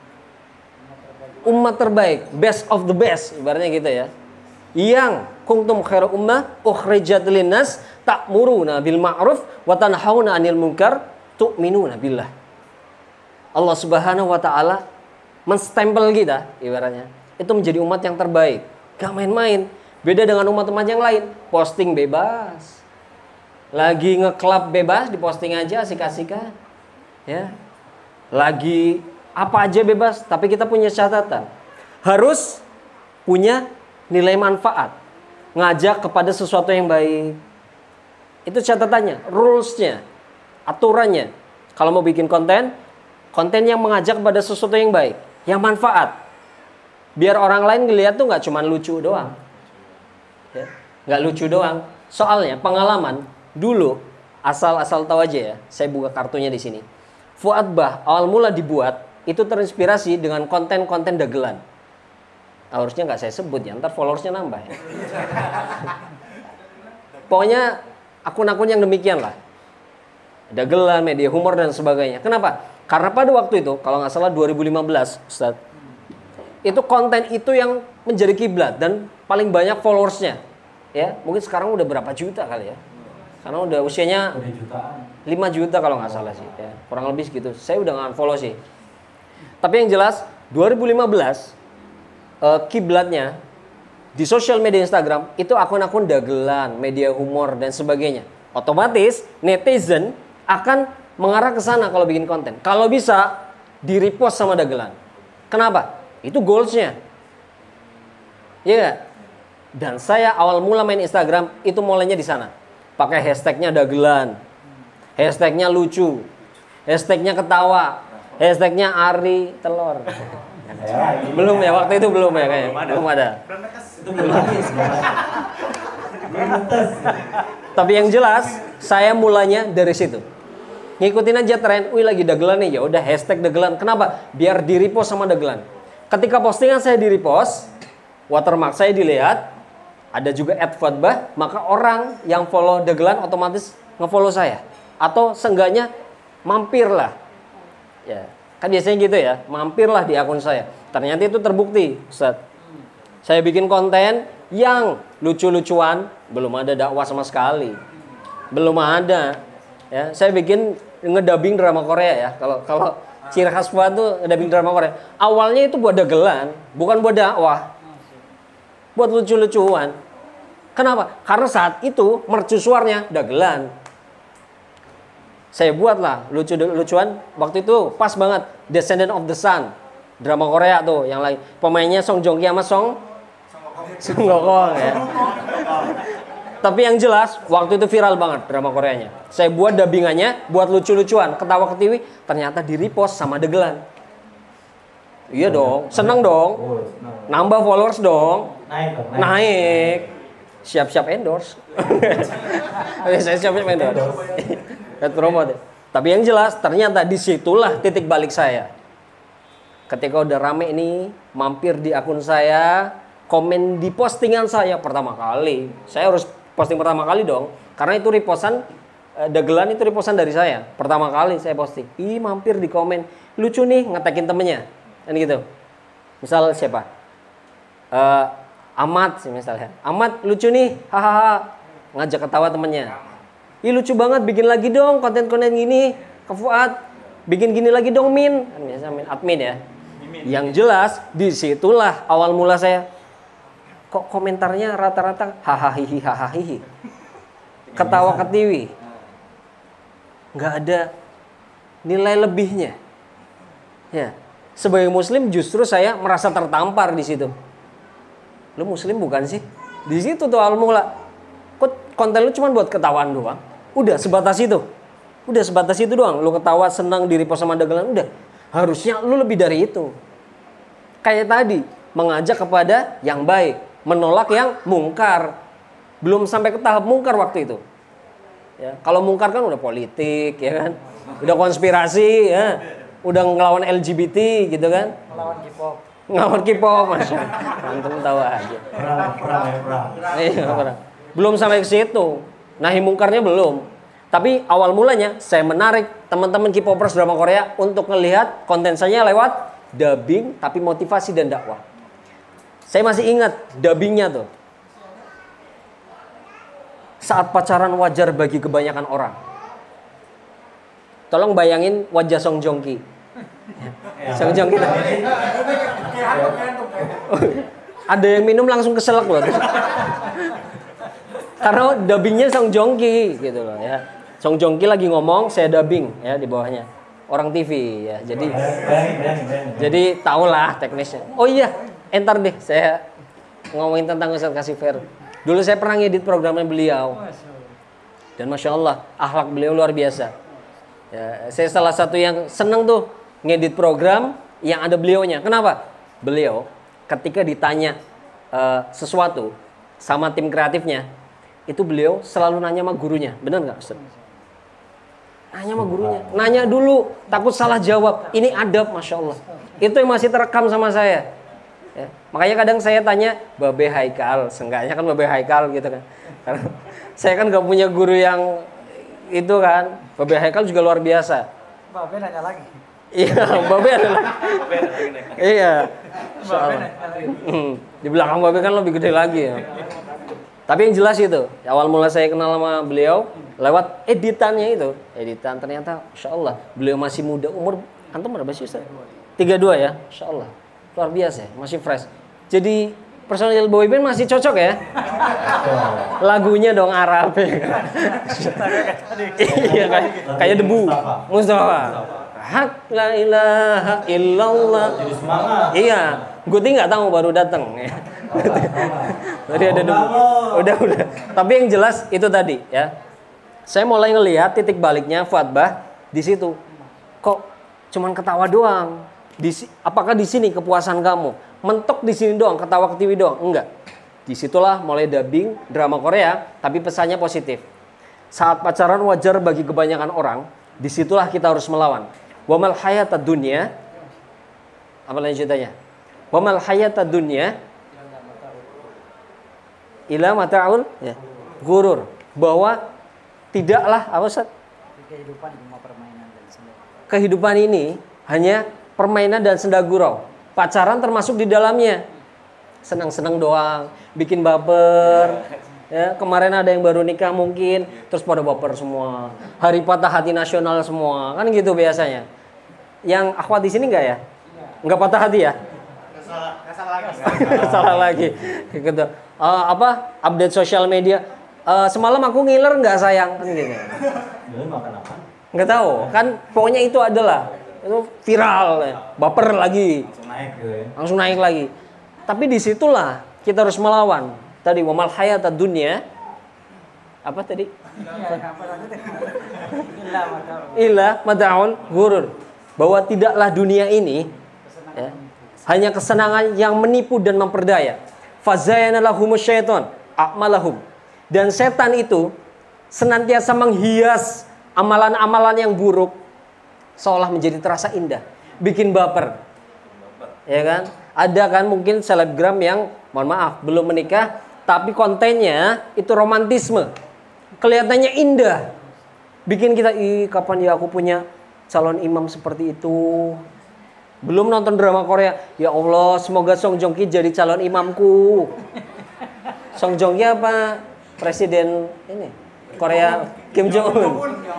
umat terbaik, best of the best, ibaratnya gitu ya. Yang kuntum khaira ummah ukhrijat linnas ta'muruna bil ma'ruf wa tanhauna 'anil munkar tu'minuna billah. Allah Subhanahu wa taala menstempel kita ibaratnya itu menjadi umat yang terbaik. Gak main-main. Beda dengan umat-umat yang lain, posting bebas. Lagi nge-club bebas, diposting aja asik-asikan. Ya. Lagi apa aja bebas, tapi kita punya catatan. Harus punya nilai manfaat. Ngajak kepada sesuatu yang baik. Itu catatannya, rules-nya, aturannya. Kalau mau bikin konten yang mengajak kepada sesuatu yang baik, yang manfaat. Biar orang lain ngeliat tuh nggak cuma lucu doang. Ya, nggak lucu doang. Soalnya pengalaman dulu, asal tahu aja ya. Saya buka kartunya di sini. Fuad Bah awal mula dibuat itu terinspirasi dengan konten-konten dagelan. Harusnya nggak saya sebut ya, ntar followersnya nambah ya. Pokoknya akun-akun yang demikian lah. Dagelan, media humor dan sebagainya. Kenapa? Karena pada waktu itu, kalau nggak salah 2015, Ustaz, itu konten itu yang menjadi kiblat dan paling banyak followersnya. Ya, mungkin sekarang udah berapa juta kali ya? Karena udah usianya 5 juta kalau nggak salah sih. Ya, kurang lebih segitu. Saya udah nggak follow sih. Tapi yang jelas 2015 kiblatnya di sosial media Instagram itu akun-akun dagelan, media humor dan sebagainya. Otomatis netizen akan mengarah ke sana kalau bikin konten. Kalau bisa di-repost sama dagelan. Kenapa? Itu goals-nya. Iya gak? Dan saya awal mula main Instagram itu mulainya di sana. Pakai hashtagnya dagelan, hashtagnya lucu, hashtagnya ketawa, hashtagnya Ari telur. Belum ya, waktu itu belum ya kayaknya. Belum ada. Tapi yang jelas saya mulanya dari situ. Ngikutin aja tren, wih lagi dagelan nih, ya udah hashtag dagelan. Kenapa? Biar di repost sama dagelan. Ketika postingan saya di repost, watermark saya dilihat, ada juga @fuadbah, maka orang yang follow dagelan otomatis ngefollow saya. Atau seenggaknya mampirlah. Ya, kan biasanya gitu ya, mampirlah di akun saya. Ternyata itu terbukti, Ustaz. Saya bikin konten yang lucu-lucuan, belum ada dakwah sama sekali. Belum ada. Ya, saya bikin ngedubbing drama Korea ya. Kalau ciri khas Fuad tuh ngedubbing drama Korea. Awalnya itu buat dagelan, bukan buat dakwah. Buat lucu-lucuan. Kenapa? Karena saat itu mercusuarnya dagelan. Saya buatlah lucu-lucuan. Waktu itu pas banget Descendant of the Sun, drama Korea tuh yang lain. Pemainnya Song Joong Ki sama Song Gokong ya. Tapi yang jelas waktu itu viral banget drama Koreanya. Saya buat dubbingannya buat lucu-lucuan, ketawa ketiwi, ternyata di repost sama dagelan. Iya dong, seneng dong. Nambah followers dong. Naik. Siap-siap endorse. Saya siap-siap endorse. Lihat promote. Tapi yang jelas ternyata disitulah titik balik saya. Ketika udah rame nih, mampir di akun saya, komen di postingan saya pertama kali. Saya harus posting pertama kali dong. Karena itu repostan, dagelan itu repostan dari saya. Pertama kali saya posting. Ih, mampir di komen. Lucu nih, ngetekin temennya. Kan gitu. Misal siapa? Ahmad sih misalnya. Ahmad lucu nih, hahaha. Ngajak ketawa temennya. Ih lucu banget, bikin lagi dong konten-konten gini ke Fuad. Bikin gini lagi dong Min. Kan biasa Min admin ya. Yang jelas disitulah awal mula saya. Kok komentarnya rata-rata hahaha. Ketawa ketiwi. Nggak ada nilai lebihnya. Ya. Sebagai muslim justru saya merasa tertampar di situ. Lu muslim bukan sih? Di situ tuh awal mula. Kok konten lu cuma buat ketawaan doang? Udah sebatas itu. Udah sebatas itu doang. Lu ketawa, senang, di-repost sama dagelan, udah. Harusnya lu lebih dari itu. Kayak tadi, mengajak kepada yang baik, menolak yang mungkar. Belum sampai ke tahap mungkar waktu itu. Ya, kalau mungkar kan udah politik, ya kan? Udah konspirasi, ya. Udah ngelawan LGBT gitu kan? Ngelawan K-pop, Mas. Antum tahu aja. Perang. Iya, perang. Belum sampai ke situ. Nahi mungkarnya belum. Tapi awal mulanya saya menarik teman-teman K-popers drama Korea untuk melihat konten saya lewat dubbing tapi motivasi dan dakwah. Saya masih ingat dubbingnya tuh. Saat pacaran wajar bagi kebanyakan orang. Tolong bayangin wajah Song Joong Ki. Song Joong Ki. Ada yang minum langsung keselak loh. Karena dubbingnya Song Joong Ki gitu loh ya. Song Joong Ki lagi ngomong, saya dubbing ya di bawahnya. Orang TV ya. Jadi tahulah teknisnya. Oh iya, entar deh saya ngomongin tentang Ustadz Kasif Heru. Dulu saya pernah ngedit programnya beliau. Dan Masya Allah, akhlak beliau luar biasa. Ya, saya salah satu yang seneng tuh ngedit program yang ada beliaunya. Kenapa? Beliau ketika ditanya sesuatu sama tim kreatifnya, itu beliau selalu nanya sama gurunya. Benar nggak Ustaz? Nanya sama gurunya. Nanya dulu, takut salah jawab. Ini adab, Masya Allah. Itu yang masih terekam sama saya. Ya. Makanya kadang saya tanya, Babe Haikal. Seenggaknya kan Babe Haikal gitu kan. Karena saya kan gak punya guru yang itu kan. Babe Haikal juga luar biasa. Babe nanya lagi. Iya, Babe ada lagi. Iya. Di belakang Babe kan lebih gede lagi ya. Tapi yang jelas itu, awal mula saya kenal sama beliau lewat editannya itu. Editan ternyata, Masya Allah, beliau masih muda. Umur antum berapa sih Ustaz? 32 ya, Masya Allah. Luar biasa, masih fresh. Jadi personil boyband masih cocok ya. Lagunya dong Arab ya. Iya kayak debu. Mustafa. Hak la ilaha illallah. Jadi semangat. Iya, gue nggak tahu baru datang. Tadi ada debu. Udah. Tapi yang jelas itu tadi ya. Saya mulai ngelihat titik baliknya Fuadbah di situ. Kok cuman ketawa doang? Apakah di sini kepuasan kamu? Mentok di sini doang, ketawa ke TV doang? Enggak. Disitulah mulai dubbing drama Korea, tapi pesannya positif. Saat pacaran wajar bagi kebanyakan orang, disitulah kita harus melawan. Wamal hayatad dunya, apa lanjutannya? Wamal hayatad dunya ila mata'ul ya, gurur. Bahwa tidaklah apa Ustaz? Kehidupan ini hanya permainan dan senda gurau. Pacaran termasuk di dalamnya. Senang-senang doang, bikin baper. Ya, kemarin ada yang baru nikah mungkin, terus pada baper semua. Hari patah hati nasional semua, kan gitu biasanya. Yang akhwat di sini enggak ya? Enggak patah hati ya? Enggak salah lagi. Gitu. Update sosial media. Semalam aku ngiler nggak sayang kan gitu. Makan apa? Nggak tahu. Kan pokoknya itu adalah itu viral, baper lagi. Langsung naik lagi. Tapi disitulah kita harus melawan. Tadi wamal hayatad dunya. Apa tadi? Illa mata'ul ghurur. Bahwa tidaklah dunia ini ya, hanya kesenangan yang menipu dan memperdaya. Fazayyana lahumus syaiton a'malahum. Dan setan itu senantiasa menghias amalan-amalan yang buruk seolah menjadi terasa indah, bikin baper. Ya kan? Ada kan mungkin selebgram yang mohon maaf belum menikah tapi kontennya itu romantisme. Kelihatannya indah. Bikin kita, kapan ya aku punya calon imam seperti itu. Belum nonton drama Korea, ya Allah semoga Song Joong Ki jadi calon imamku. Song Joong Ki apa? Presiden ini Korea Kim Jong Un.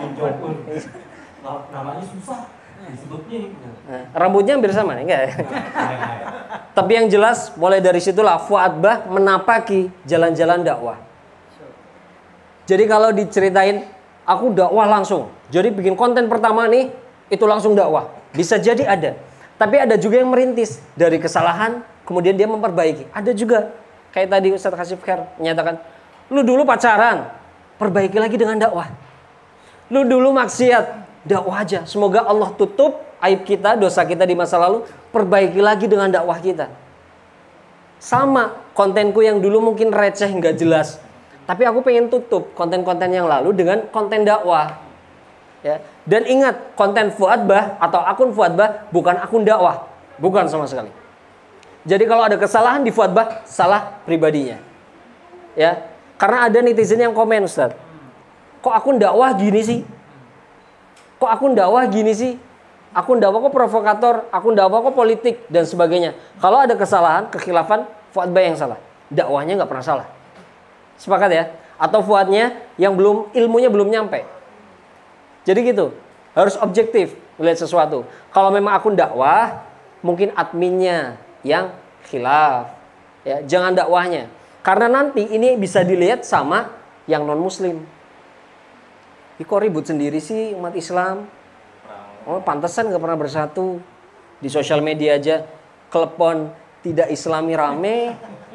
Namanya susah disebutnya. Rambutnya hampir sama nih, enggak ya? Tapi yang jelas mulai dari situlah Fuadbah menapaki jalan-jalan dakwah. Jadi kalau diceritain aku dakwah langsung. Jadi bikin konten pertama nih itu langsung dakwah. Bisa jadi ada. Tapi ada juga yang merintis dari kesalahan kemudian dia memperbaiki. Ada juga kayak tadi Ustadz Kasif Heru menyatakan, lu dulu pacaran, perbaiki lagi dengan dakwah. Lu dulu maksiat, dakwah aja. Semoga Allah tutup aib kita, dosa kita di masa lalu, perbaiki lagi dengan dakwah kita. Sama kontenku yang dulu mungkin receh, nggak jelas. Tapi aku pengen tutup konten-konten yang lalu dengan konten dakwah. Ya. Dan ingat, konten Fuadbah atau akun Fuadbah bukan akun dakwah. Bukan sama sekali. Jadi kalau ada kesalahan di Fuadbah, salah pribadinya. Ya. Karena ada netizen yang komen, Ustaz, kok akun dakwah gini sih? Kok akun dakwah gini sih? Akun dakwah kok provokator, akun dakwah kok politik, dan sebagainya. Kalau ada kesalahan, kekhilafan, Fuadbah yang salah. Dakwahnya nggak pernah salah. Sepakat ya? Atau Fuadnya yang ilmunya belum nyampe. Jadi gitu, harus objektif melihat sesuatu. Kalau memang akun dakwah, mungkin adminnya yang khilaf. Ya, jangan dakwahnya. Karena nanti ini bisa dilihat sama yang non muslim. Kok ribut sendiri sih umat Islam? Oh, pantesan gak pernah bersatu. Di sosial media aja klepon tidak Islami rame.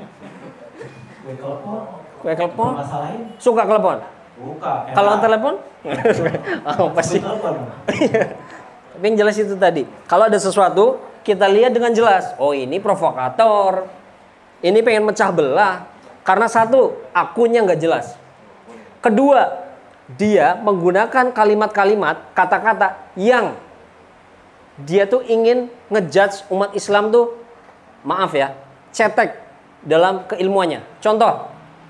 Kue klepon? Suka klepon? Buka. Kalau telepon? Apa sih? Tapi yang jelas itu tadi. Kalau ada sesuatu, kita lihat dengan jelas. Oh, ini provokator. Ini pengen mecah belah. Karena satu, akunnya nggak jelas. Kedua, dia menggunakan kalimat-kalimat, kata-kata yang dia tuh ingin ngejudge umat Islam tuh, maaf ya, cetek dalam keilmuannya. Contoh,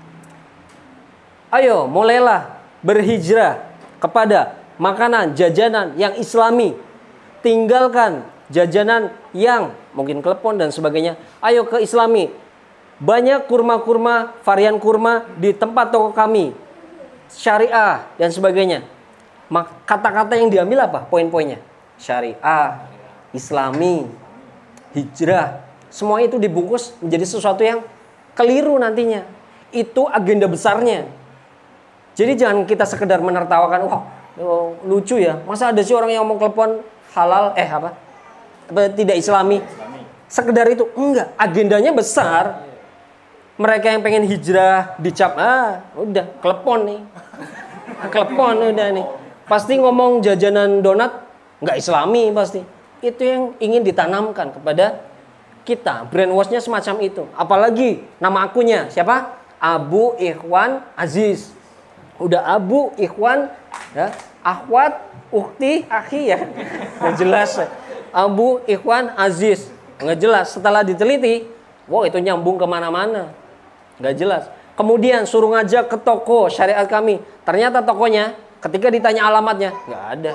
ayo mulailah berhijrah kepada makanan, jajanan yang Islami. Tinggalkan jajanan yang mungkin klepon dan sebagainya. Ayo ke Islami. Banyak kurma-kurma, varian kurma di tempat toko kami. Syariah dan sebagainya. Kata-kata yang diambil apa? Poin-poinnya. Syariah, Islami, hijrah. Semua itu dibungkus menjadi sesuatu yang keliru nantinya. Itu agenda besarnya. Jadi jangan kita sekedar menertawakan, wah lucu ya. Masa ada sih orang yang ngomong telepon halal, tidak Islami. Sekedar itu. Enggak, agendanya besar. Mereka yang pengen hijrah dicap, udah klepon nih. Klepon udah nih. Pasti ngomong jajanan donat nggak Islami pasti. Itu yang ingin ditanamkan kepada kita. Brainwashnya semacam itu. Apalagi nama akunnya siapa? Abu Ikhwan Aziz. Udah Abu Ikhwan, ya, Akhwat, Ukti, Akhi ya. Nggak jelas. Abu Ikhwan Aziz. Nggak jelas. Setelah diteliti, wow itu nyambung kemana-mana. Nggak jelas. Kemudian suruh ngajak ke toko syariat kami. Ternyata tokonya ketika ditanya alamatnya nggak ada.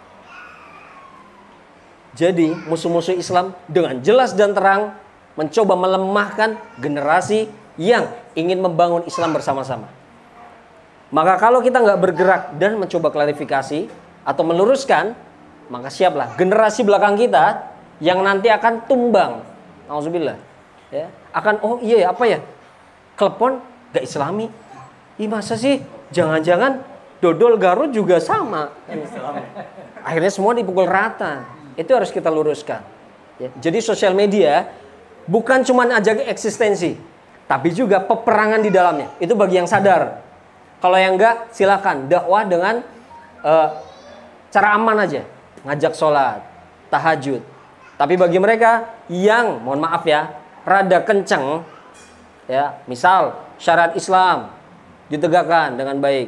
Jadi musuh-musuh Islam dengan jelas dan terang mencoba melemahkan generasi yang ingin membangun Islam bersama-sama. Maka kalau kita nggak bergerak dan mencoba klarifikasi atau meluruskan, maka siaplah generasi belakang kita yang nanti akan tumbang. Nauzubillah. Ya, akan apa ya? Klepon gak Islami. Ih masa sih? Jangan-jangan dodol Garut juga sama. Akhirnya semua dipukul rata. Itu harus kita luruskan. Ya, jadi sosial media bukan cuma ajak eksistensi, tapi juga peperangan di dalamnya. Itu bagi yang sadar. Kalau yang enggak, silakan dakwah dengan cara aman aja. Ngajak sholat, tahajud. Tapi bagi mereka yang, mohon maaf ya, rada kenceng, ya, misal syariat Islam ditegakkan dengan baik.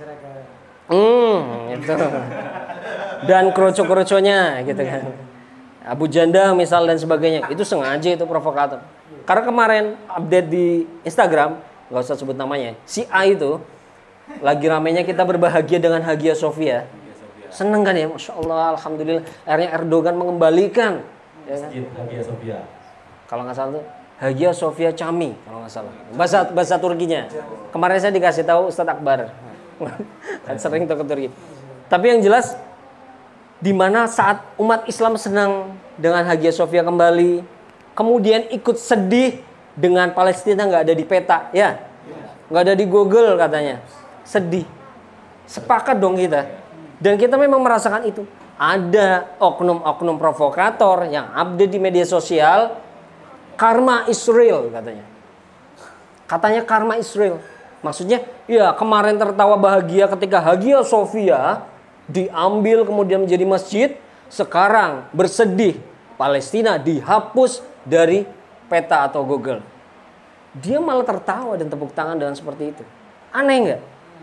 Itu. Dan kroco-kroconya gitu kan. Abu Janda misal dan sebagainya. Itu sengaja itu provokator. Karena kemarin update di Instagram, nggak usah sebut namanya, si A itu lagi ramenya kita berbahagia dengan Hagia Sophia. Seneng kan ya, Masya Allah, Alhamdulillah. Akhirnya Erdogan mengembalikan ya kan? Hagia Sophia. Kalau nggak salah tuh Hagia Sophia Cami kalau nggak salah. Bahasa Turkinya. Kemarin saya dikasih tahu Ustadz Akbar. Kan sering tuh ke Turki. Tapi yang jelas di mana saat umat Islam senang dengan Hagia Sophia kembali, kemudian ikut sedih dengan Palestina nggak ada di peta, ya, nggak ada di Google katanya, sedih. Sepakat dong kita. Dan kita memang merasakan itu. Ada oknum-oknum provokator yang update di media sosial, karma Israel katanya. Katanya karma Israel. Maksudnya, ya kemarin tertawa bahagia ketika Hagia Sophia diambil kemudian menjadi masjid. Sekarang bersedih Palestina dihapus dari peta atau Google. Dia malah tertawa dan tepuk tangan dengan seperti itu. Aneh nggak?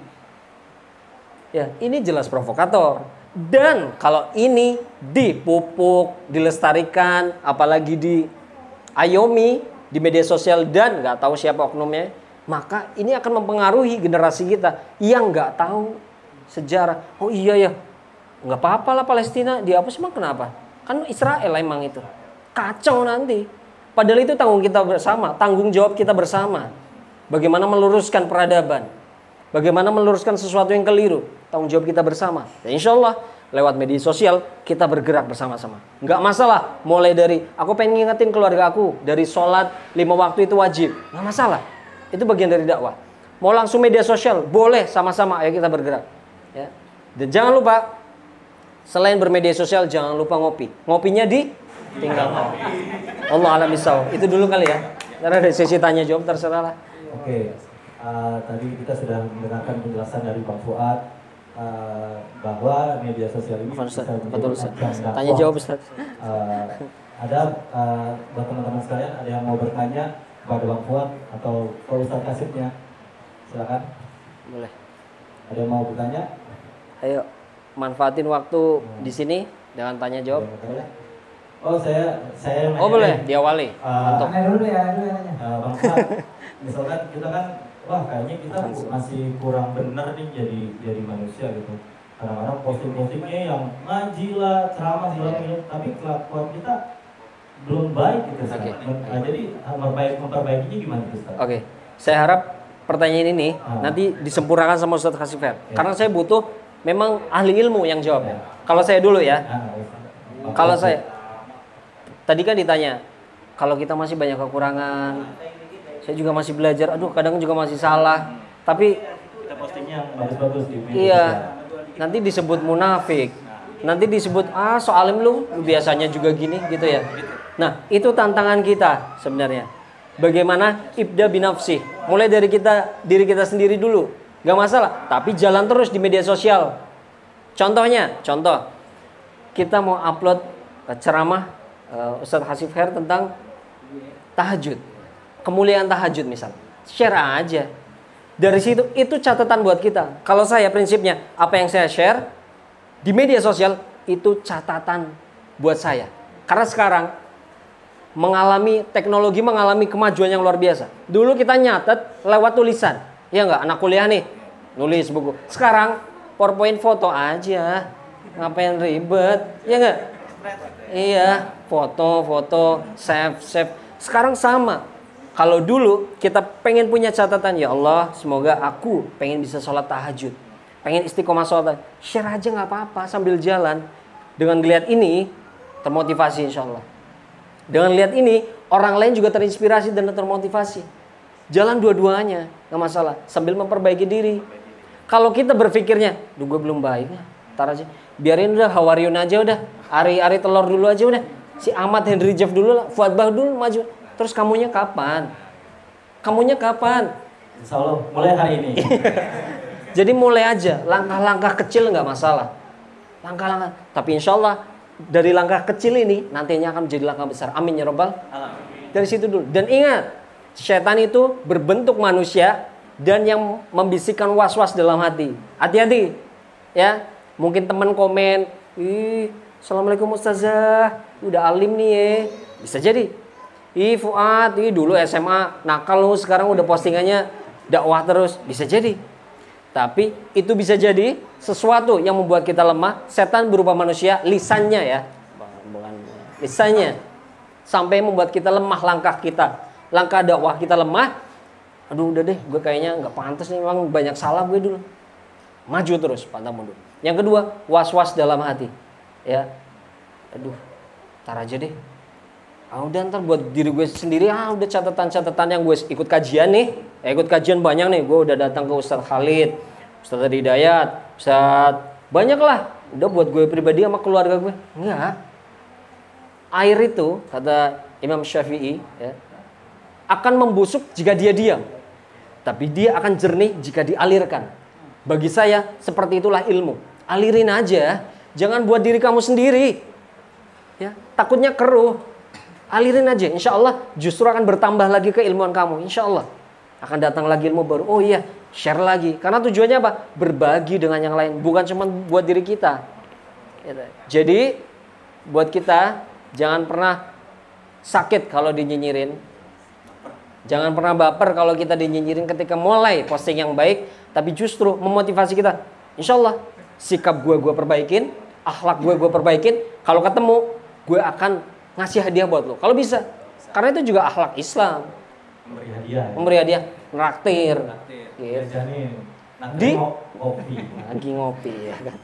Ya, ini jelas provokator. Dan kalau ini dipupuk, dilestarikan, apalagi diayomi di media sosial dan nggak tahu siapa oknumnya, maka ini akan mempengaruhi generasi kita yang nggak tahu sejarah. Oh iya ya, nggak apa-apa lah Palestina dihapus, emang kenapa? Kan Israel emang itu. Kacau nanti. Padahal itu tanggung kita bersama, tanggung jawab kita bersama. Bagaimana meluruskan peradaban, bagaimana meluruskan sesuatu yang keliru, tanggung jawab kita bersama. Dan insya Allah lewat media sosial, kita bergerak bersama-sama. Nggak masalah, mulai dari aku pengen ngingetin keluarga aku, dari sholat 5 waktu itu wajib. Nggak masalah, itu bagian dari dakwah. Mau langsung media sosial, boleh sama-sama, ayo kita bergerak. Ya. Dan jangan lupa, selain bermedia sosial, jangan lupa ngopi. Ngopinya di tinggal. Allah alam bisawab. Itu dulu kali ya. Karena ada sesi tanya jawab, terserah lah. Oke, tadi kita sudah mendengarkan penjelasan dari Bang Fuad bahwa media sosial ini bisa Betul, Ustaz. dakwah. Tanya jawab, Ustaz. Ada buat teman-teman sekalian, ada yang mau bertanya kepada Bang Fuad atau ke Ustaz Kasibnya? Silakan. Boleh. Ada yang mau bertanya? Ayo, manfaatin waktu di sini dengan tanya jawab. Oh, saya yang Oh, boleh, diawali. Mantap. Tanya dulu ya, dulu ya nanya. Bang Fuad, misalkan kita kan, wah kayaknya kita masih kurang benar nih jadi manusia gitu. Kadang-kadang posting-postingnya yang ngaji lah, ceramah segala macam, tapi kelakuan kita belum baik gitu. Oke. Jadi memperbaikinya gimana tuh, Ustaz? Oke, saya harap pertanyaan ini nanti disempurnakan sama Ustadz Khasifir. Karena saya butuh memang ahli ilmu yang jawab. Kalau saya dulu ya. Kalau saya tadi kan ditanya, kalau kita masih banyak kekurangan, saya juga masih belajar. Aduh, kadang juga masih salah. Tapi Kita postingnya yang bagus-bagus di media iya, sosial. nanti disebut munafik. Nanti disebut soalim lu biasanya juga gini gitu ya. Nah, itu tantangan kita sebenarnya. Bagaimana ibda binafsih. Mulai dari diri kita sendiri dulu. Gak masalah, tapi jalan terus di media sosial. Contoh kita mau upload ceramah Ustadz Hasif Khair tentang tahajud, kemuliaan tahajud misal, share aja. Dari situ itu catatan buat kita. Kalau saya prinsipnya apa yang saya share di media sosial itu catatan buat saya. Karena sekarang teknologi mengalami kemajuan yang luar biasa. Dulu kita nyatet lewat tulisan, ya nggak? Anak kuliah nih nulis buku. Sekarang PowerPoint foto aja, ngapain ribet, ya nggak? Iya, foto, save. Sekarang sama. Kalau dulu kita pengen punya catatan, ya Allah, semoga aku pengen bisa sholat tahajud, pengen istiqomah sholat, share aja nggak apa-apa sambil jalan. Dengan lihat ini termotivasi insya Allah. Dengan lihat ini orang lain juga terinspirasi dan termotivasi. Jalan dua-duanya, nggak masalah. Sambil memperbaiki diri. Kalau kita berpikirnya, gue belum baik, ntar aja. Biarin udah Hawariun aja udah, Ari telur dulu aja udah. Si Ahmad Henry Jeff dulu lah, Fuad Bah dulu maju. Terus kamunya kapan? Insya Allah mulai hari ini. Jadi mulai aja, langkah-langkah kecil nggak masalah. Langkah-langkah, tapi insya Allah dari langkah kecil ini nantinya akan menjadi langkah besar. Amin ya robbal. Dari situ dulu. Dan ingat, setan itu berbentuk manusia dan yang membisikkan was-was dalam hati. Hati-hati, ya. Mungkin teman komen, Assalamualaikum Ustazah, udah alim nih ya. Bisa jadi. Fuad, dulu SMA nakal lu, sekarang udah postingannya dakwah terus. Bisa jadi. Tapi itu bisa jadi sesuatu yang membuat kita lemah. Setan berupa manusia, lisannya ya. Bukan lisannya. Sampai membuat kita lemah langkah kita. Langkah dakwah kita lemah. Aduh udah deh, gue kayaknya gak pantas nih, memang banyak salah gue dulu. Maju terus, pantang mundur. Yang kedua, was-was dalam hati. Ya, aduh, ntar aja deh. Udah ntar buat diri gue sendiri, udah catatan-catatan yang gue ikut kajian nih. Ikut kajian banyak nih, gue udah datang ke Ustadz Khalid, Ustadz Hidayat, Ustadz banyak lah. Udah buat gue pribadi sama keluarga gue. Enggak. Air itu, kata Imam Syafi'i, ya, akan membusuk jika dia diam. Tapi dia akan jernih jika dialirkan. Bagi saya, seperti itulah ilmu. Alirin aja, jangan buat diri kamu sendiri. Ya, takutnya keruh. Alirin aja, insya Allah justru akan bertambah lagi keilmuan kamu. Insya Allah akan datang lagi ilmu baru. Oh iya, share lagi. Karena tujuannya apa? Berbagi dengan yang lain, bukan cuma buat diri kita. Jadi buat kita jangan pernah sakit kalau dinyinyirin. Jangan pernah baper kalau kita dinyinyirin ketika mulai posting yang baik. Tapi justru memotivasi kita. Insya Allah sikap gue perbaikin, akhlak gue perbaikin. Kalau ketemu, gue akan ngasih hadiah buat lo. Kalau bisa. Karena itu juga akhlak Islam. Memberi hadiah. Nraktir. Gitu. Di? Lagi ngopi ya kan.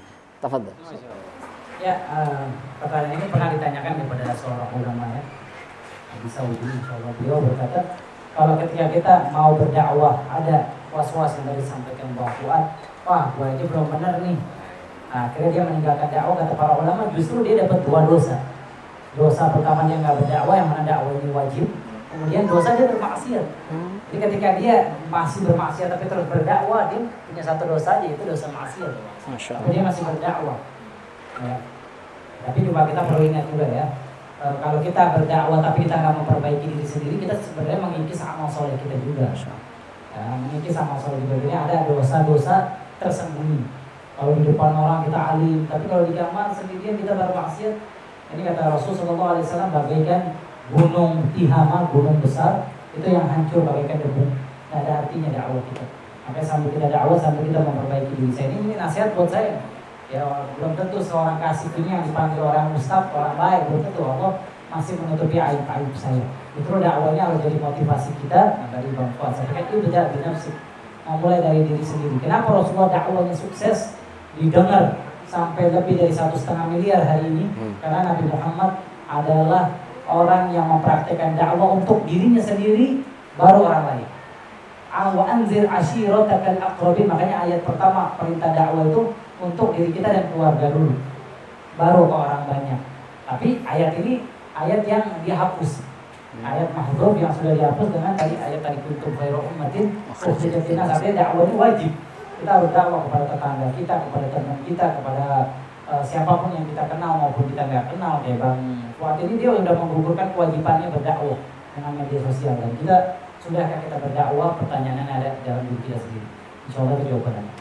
Tafadhol. Ya, pertanyaan ini pernah ditanyakan kepada seorang ulama ya di Saudi, insyaallah beliau berkata kalau ketika kita mau berdakwah ada was-was yang tadi disampaikan Mbak Fuad, wah gua aja belum benar nih. Nah, akhirnya dia meninggalkan dakwah, kata para ulama justru dia dapat 2 dosa. Dosa pertama dia nggak berdakwah, yang mana dakwah ini wajib. Kemudian dosa dia bermaksiat. Jadi ketika dia masih bermaksiat tapi terus berdakwah, dia punya 1 dosa aja, itu dosa maksiat. Tapi dia masih berdakwah. Ya. Tapi juga kita perlu ingat juga ya, kalau kita berdakwah tapi kita nggak memperbaiki diri sendiri, kita sebenarnya mengikis amal soleh kita juga. Ya, mengikis amal soleh juga. Jadi ada dosa-dosa tersembunyi. Kalau di depan orang kita alim, tapi kalau di kamar sendirian kita bermaksiat. Ini kata Rasulullah SAW bagaikan gunung Tihama, gunung besar itu yang hancur bagaikan debu. Tidak ada artinya dakwah kita. Makanya sambil kita dakwah, sambil kita memperbaiki diri saya. Ini nasihat buat saya. Ya, belum tentu seorang kasih ini yang dipanggil orang ustaz, orang baik, belum tentu Allah masih menutupi aib-aib saya. Itu dakwahnya harus jadi motivasi kita. Nah, dari Bang Fuad saya itu benar-benar sih mulai dari diri sendiri. Kenapa Rasulullah dakwahnya sukses, didengar sampai lebih dari 1,5 miliar hari ini? Karena Nabi Muhammad adalah orang yang mempraktikkan dakwah untuk dirinya sendiri, baru orang lain. Wa anzir ashiratakal aqrabin. Makanya ayat pertama perintah dakwah itu untuk diri kita dan keluarga dulu, baru ke orang banyak. Tapi ayat ini ayat yang dihapus, ayat mahdzuf yang sudah dihapus dengan ayat tadi kuntum khairu ummatin ukhrijat linnas. Artinya dakwah itu wajib. Kita harus dakwah kepada tetangga kita, kepada teman kita, kepada siapapun yang kita kenal maupun kita nggak kenal. Kayak Bang Fuad ini dia sudah menggugurkan kewajibannya berdakwah dengan media sosial, dan kita sudahkah kita berdakwah? Pertanyaannya ada dalam diri kita sendiri. Insyaallah itu jawabannya.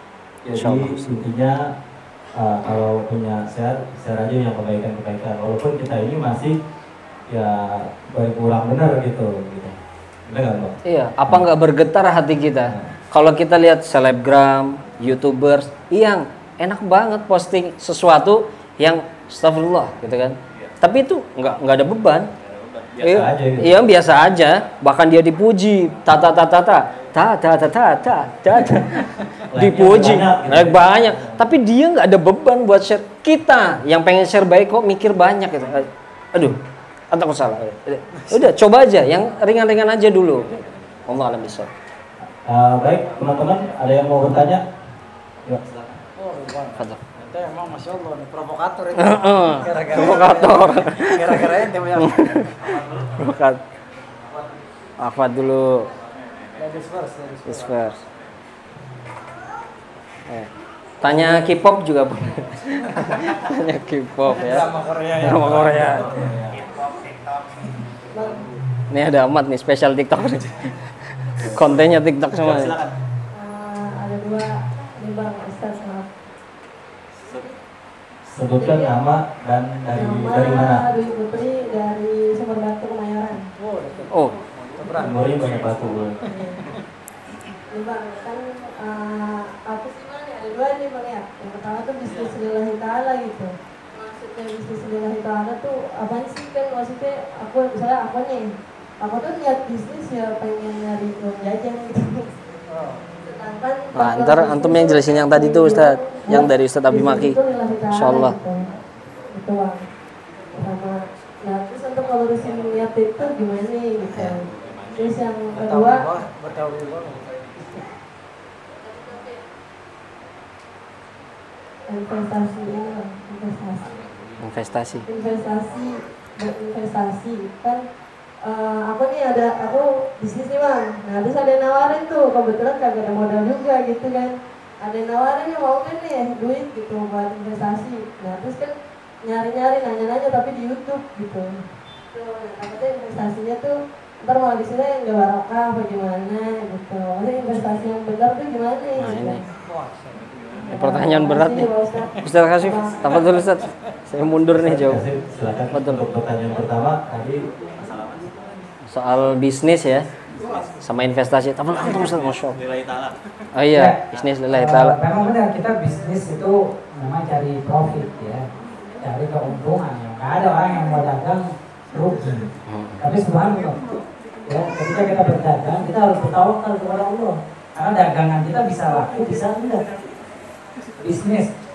Jadi intinya kalau punya share aja yang kebaikan-kebaikan. Walaupun kita ini masih ya baik kurang benar gitu. Benar nggak Bang? Iya, apa nggak bergetar hati kita? Kalau kita lihat selebgram, YouTubers yang enak banget posting sesuatu yang astagfirullah gitu kan. Tapi itu nggak ada beban. Biasa aja gitu. Iya, biasa aja. Bahkan dia dipuji, dipuji, like banyak. Tapi dia nggak ada beban buat share. Kita yang pengen share baik kok mikir banyak gitu. Aduh, aku salah. Udah, coba aja yang ringan-ringan aja dulu. Allah alam bisa. Baik, teman-teman, ada yang mau bertanya? Ya. Fadhol. Itu emang masya Allah nih, provokator itu. Provokator. Gara-gara ente yang Provokator. Afad dulu. ladies First. Tanya K-pop juga boleh. Tanya K-pop ya. Drama Korea ya. Drama Korea. Ini ada Ahmad nih, spesial TikTok. Kontennya TikTok semua. Ada 2 nih Bang Ustaz, maaf. Sebutkan nama dan dari mana? Dwi Putri dari Sumber Batu Kemayoran. Oh, Muri banyak batu. Nih Bang, kan aku sih Bang, ada 2 nih Bang ya. Yang pertama tuh bisnis lillahi ta'ala gitu. Maksudnya bisnis lillahi ta'ala tuh apaan sih? Kan maksudnya misalnya aku tuh niat bisnis ya pengen nyari uang jajan gitu. Sedangkan nah, ntar antum yang jelasin yang tadi tuh Ustaz, yang dari Ustaz Abi Maki. Insyaallah. Itu Bang. Sama nah terus untuk ngelurusin niat itu gimana nih gitu. Terus yang kedua investasi ini Bang, investasi berinvestasi kan. Aku bisnis nih Bang. Nah terus ada yang nawarin tuh, kebetulan kagak ada modal juga gitu kan. Ada yang nawarin yang mau kan nih duit gitu buat investasi. Nah terus kan nyari-nyari nanya-nanya tapi di YouTube gitu. Tuh, nah takutnya investasinya tuh ntar malah di sini nggak barokah apa gimana gitu. Maksudnya investasi yang benar tuh gimana nih? Nah, gitu. ini pertanyaan berat nih. Ustaz kasih, tafadhol Ustaz. Saya mundur nih jauh. Silakan. Untuk pertanyaan pertama tadi soal bisnis ya, sama investasi. Tafadhol antum Ustaz, masya Allah. nilai ta'ala. Oh iya, bisnis lillahi ta'ala. Memang benar, kita bisnis itu memang cari profit ya, cari keuntungan. Nggak ada orang yang mau dagang rugi. Tapi subhanallah, ya ketika kita berdagang kita harus bertawakal kepada Allah. Karena dagangan kita bisa laku, bisa enggak. Bisnis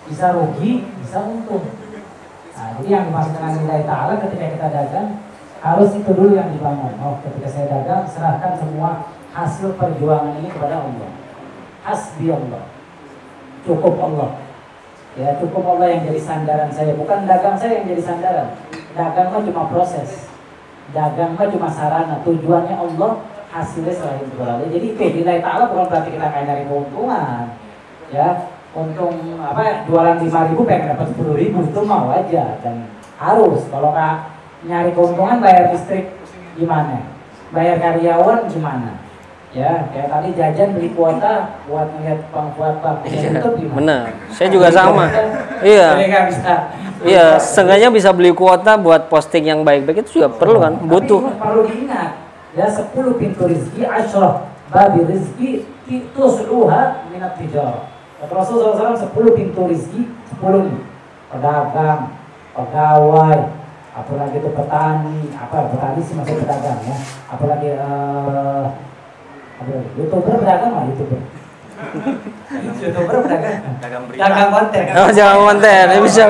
bisa rugi, bisa untung. Nah, jadi yang dimaksud dengan lillahi ta'ala ketika kita dagang harus itu dulu yang dibangun. Oh, ketika saya dagang serahkan semua hasil perjuangan ini kepada Allah. Hasbi Allah. Cukup Allah. Ya, cukup Allah yang jadi sandaran saya, bukan dagang saya yang jadi sandaran. Dagang mah cuma proses. Dagang mah cuma sarana, tujuannya Allah, hasilnya selain itu. Jadi lillahi ta'ala bukan berarti kita kayak nyari keuntungan. Ya, untung apa jualan 5.000 pengen dapat 10.000 itu mau aja dan harus. Kalau nggak nyari keuntungan bayar listrik gimana? Bayar karyawan gimana? Ya, kayak tadi jajan beli kuota buat melihat buat YouTube gimana? Benar. Saya juga sama. Iya. Iya, seenggaknya bisa beli kuota buat posting yang baik-baik itu juga perlu kan? Butuh. Perlu diingat. Ya 10 pintu rezeki, asyrah babi rezeki tusluha minat tijarah. Rasulullah SAW 10 pintu rezeki, 10 nih. Pedagang, pegawai, apalagi itu petani, petani sih masih pedagang ya. Apalagi YouTuber pedagang lah, YouTuber pedagang. Dagang konten. Oh, jangan konten. Bisa.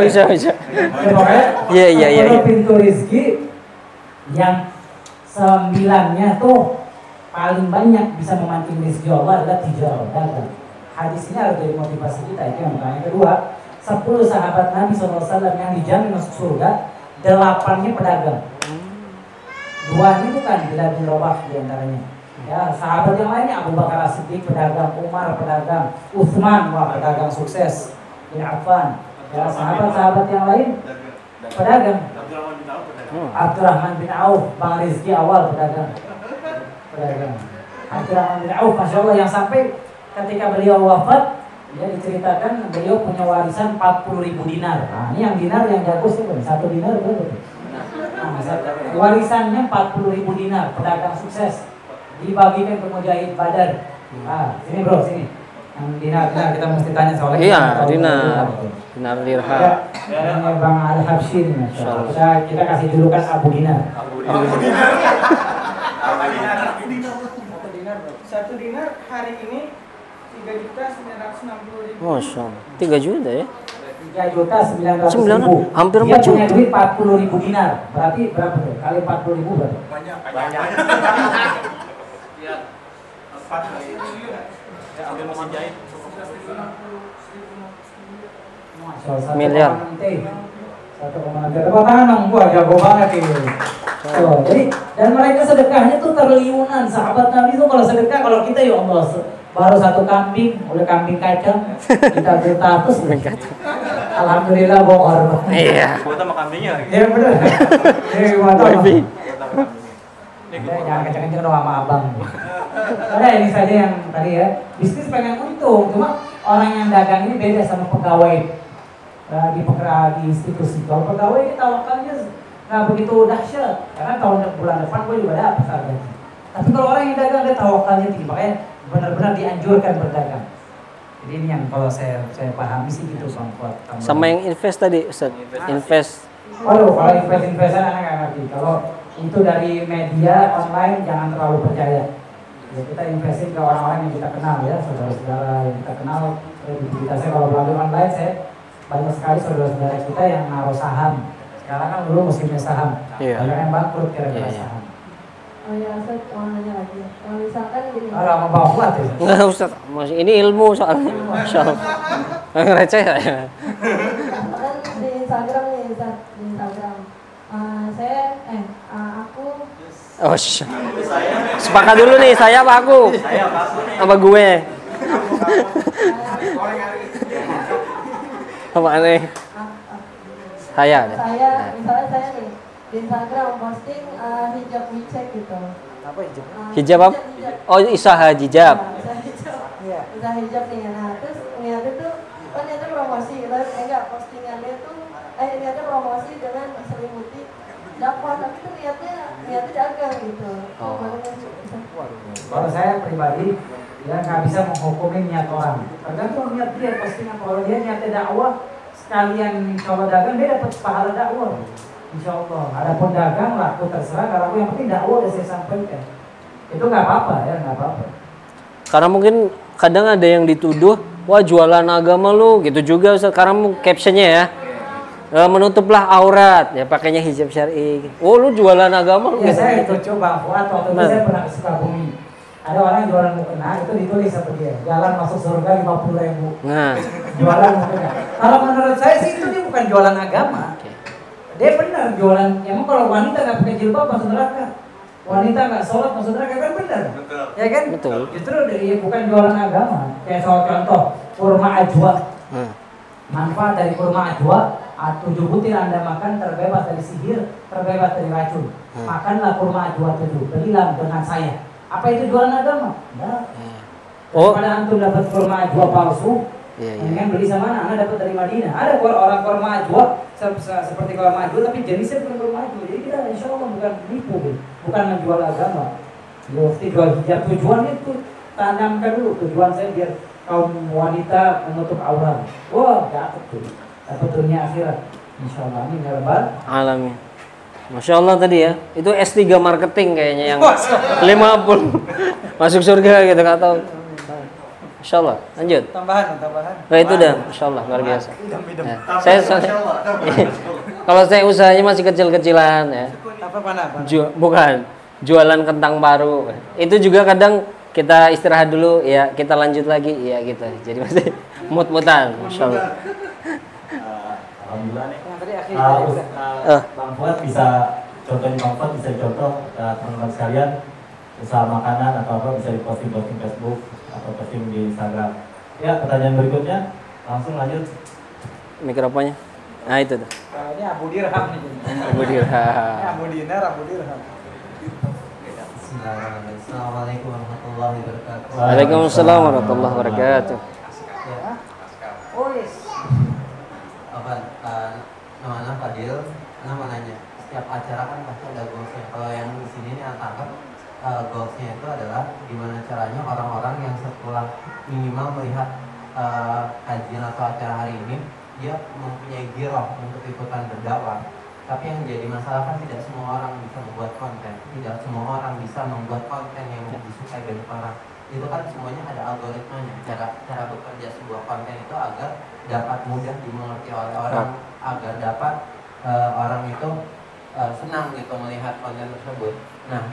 Iya. Pintu rezeki yang 9-nya tuh paling banyak bisa memancing rezeki Allah adalah tijarah, dagang. Hadis ini harus jadi motivasi kita. Itu yang pertama. Yang kedua, 10 sahabat Nabi SAW yang dijamin masuk surga, 8-nya pedagang. 2 ini bukan Bilal bin Rabah diantaranya. Ya, sahabat yang lainnya Abu Bakar As-Siddiq pedagang, Umar pedagang, Utsman pedagang sukses, bin Affan. Ya, sahabat-sahabat yang lain pedagang. Abdurrahman bin Auf, Bang Rizki awal pedagang. Abdurrahman bin Auf, Masya Allah, yang sampai ketika beliau wafat, dia diceritakan beliau punya warisan 40.000 dinar. Nah, ini yang dinar yang jago sih, 1 dinar berapa? Nah, warisannya 40.000 dinar, pedagang sukses. Dibagikan ke mujahid Badar. Sini bro, sini. Yang dinar kita mesti tanya soalnya. Iya, dinar dirham. Ini Bang Al-Habsyi nih, kita kasih julukan Abu Dinar. Abu Dinar. 1 dinar hari ini 3.960.000. Masya Allah, 3 juta ya? 3.900.000. Hampir 4 Dia juta. punya duit 40.000 dinar. Berarti berapa tuh? Kali 40.000 berapa? Banyak. Iya. 4 kali. Ya, ambil mau jahit. Miliar. 1,6 tepuk tangan dong, gua jago banget ini. Tuh, jadi dan mereka sedekahnya tuh triliunan. Sahabat Nabi itu kalau sedekah, kalau kita ya Allah baru 1 kambing, oleh kambing kacang kita 300. Alhamdulillah bohong. Iya. Buat sama kambingnya. Iya benar. Wifi. Jangan kenceng-kenceng dong sama abang. Udah ini saja yang tadi ya. Bisnis pengen untung, cuma orang yang dagang ini beda sama pegawai di institusi. Kalau pegawai ini tawakalnya nggak begitu dahsyat, karena bulan depan gue juga dapat harganya. Tapi kalau orang yang dagang dia tawakalnya tinggi, makanya benar-benar dianjurkan berdagang. Jadi ini yang kalau saya pahami sih gitu Bang Fuad. Sama yang invest tadi, Ustaz. Invest. Waduh, kalau investan anak nggak ngerti. Kalau itu dari media online jangan terlalu percaya. Ya, kita investin ke orang-orang yang kita kenal ya, saudara-saudara yang kita kenal. Kredibilitasnya kalau melalui online saya banyak sekali saudara-saudara kita yang naruh saham. Sekarang kan dulu musimnya saham. Iya. Banyak yang bangkrut kira-kira saham. Oh ya, Ustaz, mau nanya lagi. Kalau misalkan gini. Orang mau bawa kuat ya. Enggak Ustaz, masih ini ilmu soalnya. Masya Allah. Receh saya. Kan di Instagram nih, Ustaz, di Instagram. Aku Oh, sepakat dulu nih, saya apa aku? Apa gue? Apa aneh? Saya ada. Misalnya saya nih di Instagram posting hijab WeChat gitu. Apa hijab? Hijab apa? Oh, usaha hijab. Iya, usaha hijab nih. Nah, terus niatnya tuh kan niatnya promosi, enggak postingannya tuh niatnya promosi dengan selimuti dakwah, tapi tuh niatnya dagang gitu. Oh. Kalau saya pribadi ya nggak bisa menghukumi niat orang. Tergantung niat dia postingan. Kalau dia niatnya dakwah sekalian kalau dagang dia dapat pahala dakwah. Insya Allah. Adapun dagang laku terserah. Kalau aku yang penting dakwah udah saya sampaikan. Itu nggak apa-apa ya, nggak apa-apa. Karena mungkin kadang ada yang dituduh wah jualan agama lu, gitu juga Ustaz. Karena captionnya ya, menutuplah aurat, ya pakainya hijab syar'i. Oh lu jualan agama lu? Ya saya gitu. ikut coba Fuad waktu itu saya pernah ke Sukabumi. Ada orang jualan mukena itu ditulis seperti dia, jalan masuk surga 50.000. Nah, Jualan mukena. Kalau menurut saya sih itu dia bukan jualan agama. Dia benar jualan. Emang kalau wanita nggak pakai jilbab masuk neraka, wanita nggak sholat masuk neraka, kan benar? Betul. Ya kan? Betul. Justru dia bukan jualan agama. Kayak soal contoh kurma ajwa. Manfaat dari kurma ajwa, 7 butir Anda makan terbebas dari sihir, terbebas dari racun. Makanlah kurma ajwa 7, belilah dengan saya. Apa itu jualan agama? Enggak. Oh. Pada antum dapat kurma ajwa palsu, mendingan beli sama Anda dapat dari Madinah. Ada orang kurma ajwa seperti kurma ajwa tapi jenisnya bukan kurma ajwa. Jadi kita insya Allah bukan nipu, bukan menjual agama. Mesti jual hijab, tujuannya itu tanamkan dulu tujuan saya biar kaum wanita menutup aurat. Wah, dapat tuh. Dapat dunia akhirat. Insya Allah ini lebar. Alamin. Masya Allah tadi ya, itu S3 marketing kayaknya yang 50 masuk surga gitu, nggak tahu. Masya Allah, lanjut. Tambahan. Nah, itu dah, Masya Allah, luar biasa. Idem. Ya. Kalau saya usahanya masih kecil-kecilan ya. Apa mana? Bukan, jualan kentang baru. Itu juga kadang kita istirahat dulu, ya kita lanjut lagi, ya gitu. Jadi masih mut-mutan, Masya Allah. Alhamdulillah nih. Yang tadi akhirnya Bang Fuad bisa contohin, Bang Fuad bisa contoh teman-teman sekalian usaha makanan atau apa bisa diposting Facebook atau posting di Instagram. Ya, pertanyaan berikutnya langsung lanjut. Mikrofonnya. Nah itu tuh. ini Abu Dirham nih. Abu Dirham. Abu Dinar, Abu Dirham. Bismillahirrahmanirrahim. Assalamualaikum warahmatullahi wabarakatuh. Waalaikumsalam warahmatullahi wabarakatuh. Ya, Oh yes. nama Fadil, mau nanya. Setiap acara kan pasti ada goalsnya. Kalau yang di sini nih antara goalsnya itu adalah gimana caranya orang-orang yang setelah minimal melihat kajian atau acara hari ini dia mempunyai giroh untuk ikutan berdakwah. Tapi yang jadi masalah kan tidak semua orang bisa membuat konten, tidak semua orang bisa membuat konten yang disukai banyak orang. Itu kan semuanya ada algoritmanya. Cara bekerja sebuah konten itu agar dapat mudah dimengerti oleh orang, agar dapat orang itu senang gitu melihat konten tersebut. Nah,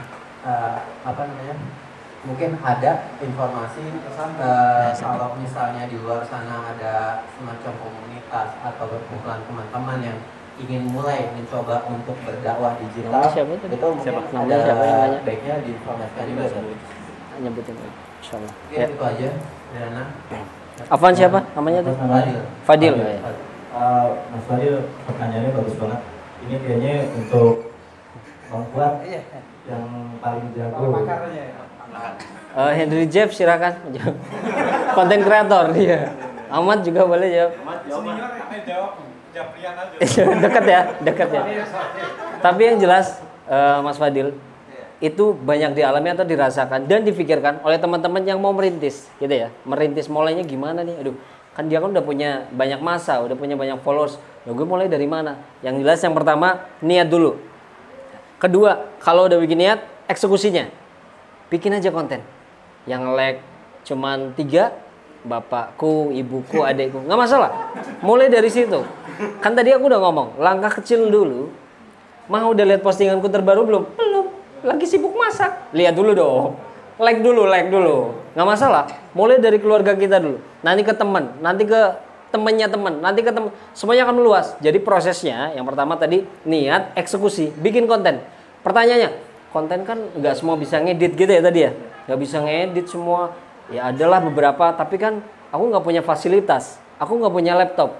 mungkin ada informasi kalau misalnya di luar sana ada semacam komunitas atau berkumpulan teman-teman yang ingin mulai mencoba untuk berdakwah digital, itu mungkin ada baiknya diinformasikan juga. Nyebutin, insyaallah. Ya, itu aja. Dana. Afwan siapa namanya tuh? Fadil. Mas Fadil, pertanyaannya bagus banget. Ini kayaknya untuk Bang Fuad yang paling jago. Henry Jeff silakan. Konten kreator dia. Ahmad juga boleh jawab. Senior jawab Japrian aja. dekat ya. Tapi yang jelas Mas Fadil itu banyak dialami atau dirasakan dan difikirkan oleh teman-teman yang mau merintis gitu ya. Merintis mulainya gimana nih? Aduh, kan dia kan udah punya banyak massa, udah punya banyak followers. Ya gue mulai dari mana? Yang jelas yang pertama niat dulu. Kedua, kalau udah bikin niat, eksekusinya. Bikin aja konten. Yang like cuman 3, bapakku, ibuku, adekku, nggak masalah. Mulai dari situ. Kan tadi aku udah ngomong, langkah kecil dulu. Mau udah lihat postinganku terbaru belum? Belum. Lagi sibuk masak. Lihat dulu dong. Like dulu. Nggak masalah. Mulai dari keluarga kita dulu. Nanti ke teman, nanti ke temannya teman, nanti ke teman. Semuanya akan meluas. Jadi prosesnya yang pertama tadi niat, eksekusi, bikin konten. Pertanyaannya, konten kan nggak semua bisa ngedit gitu ya tadi ya? Nggak bisa ngedit semua. Ya adalah beberapa, tapi kan aku nggak punya fasilitas. Aku nggak punya laptop.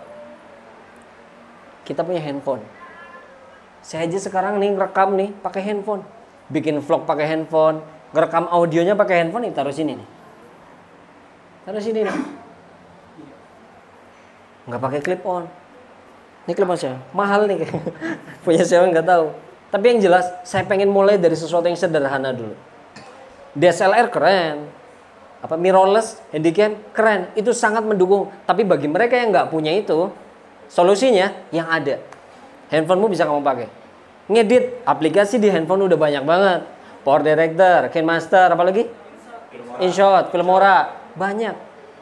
Kita punya handphone. Saya aja sekarang nih ngerekam nih pakai handphone. Bikin vlog pakai handphone, ngerekam audionya pakai handphone nih, taruh sini nih. Taruh sini nih. Nggak pakai clip on. Ini clip on saya. Mahal nih. Punya saya nggak tahu. Tapi yang jelas saya pengen mulai dari sesuatu yang sederhana dulu. DSLR keren. Mirrorless, handycam keren. Itu sangat mendukung. Tapi bagi mereka yang nggak punya itu, solusinya yang ada. Handphonemu bisa kamu pakai. Ngedit, aplikasi di handphone udah banyak banget. Power Director, KineMaster, apalagi? InShot, Filmora, banyak.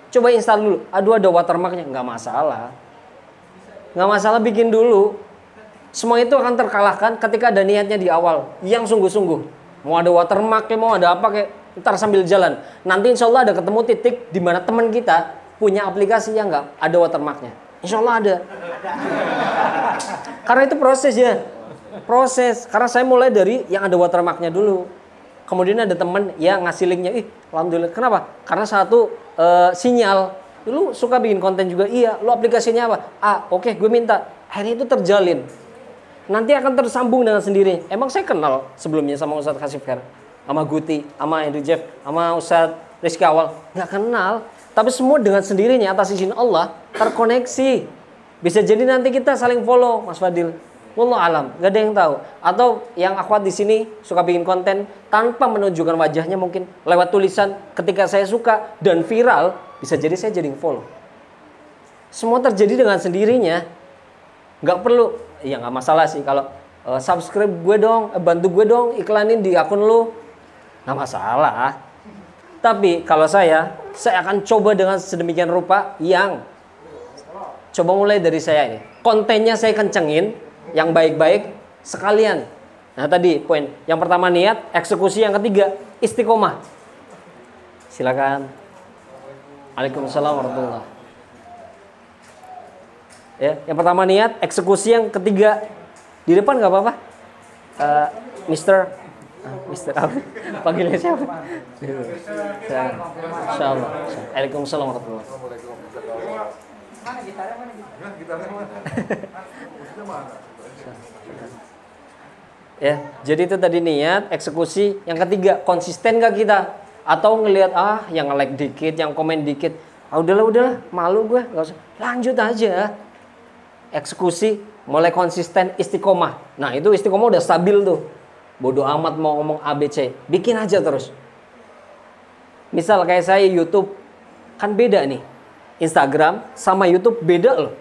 Coba install dulu. Aduh ada watermarknya, nggak masalah. Nggak masalah bikin dulu. Semua itu akan terkalahkan ketika ada niatnya di awal yang sungguh-sungguh. Mau ada watermark, mau ada apa kayak ntar sambil jalan. Nanti insya Allah ada ketemu titik di mana teman kita punya aplikasi yang nggak ada watermarknya. Insya Allah ada. Karena itu proses ya. Proses. Karena saya mulai dari yang ada watermarknya dulu. Kemudian ada teman yang ngasih linknya. Alhamdulillah. Kenapa? Karena satu sinyal. Lu suka bikin konten juga? Iya. Lu aplikasinya apa? Oke, gue minta. Akhirnya itu terjalin. Nanti akan tersambung dengan sendiri. Emang saya kenal sebelumnya sama Ustadz Khasif Khair, sama Guti, sama Andrew Jeff, sama Ustadz Rizky Awal. Nggak kenal. Tapi semua dengan sendirinya atas izin Allah terkoneksi. Bisa jadi nanti kita saling follow, Mas Fadil. Wallahu alam, nggak ada yang tahu. Atau yang akhwat di sini suka bikin konten tanpa menunjukkan wajahnya, mungkin lewat tulisan ketika saya suka dan viral, bisa jadi saya jadi follow. Semua terjadi dengan sendirinya. Nggak perlu, ya nggak masalah sih kalau subscribe gue dong, bantu gue dong iklanin di akun lu, nggak masalah. Tapi kalau saya akan coba dengan sedemikian rupa yang coba mulai dari saya ini. Kontennya saya kencengin, yang baik-baik sekalian. Nah tadi poin, yang pertama niat, eksekusi, yang ketiga istiqomah. Silakan. Waalaikumsalam warahmatullahi. Ya, yang pertama niat, eksekusi, yang ketiga di depan nggak apa-apa. Mister apa? Panggilnya siapa? Insyaallah. Waalaikumsalam warahmatullahi wabarakatuh. Mana gitarnya? Ya, jadi itu tadi niat, eksekusi, yang ketiga konsisten gak kita? Atau ngelihat yang nge-like dikit, yang komen dikit, udahlah, malu gue, nggak usah. Lanjut aja. Eksekusi, mulai konsisten, istiqomah. Nah, itu istiqomah udah stabil tuh. Bodoh amat mau ngomong ABC, bikin aja terus. Misal kayak saya YouTube, kan beda nih. Instagram sama YouTube beda loh.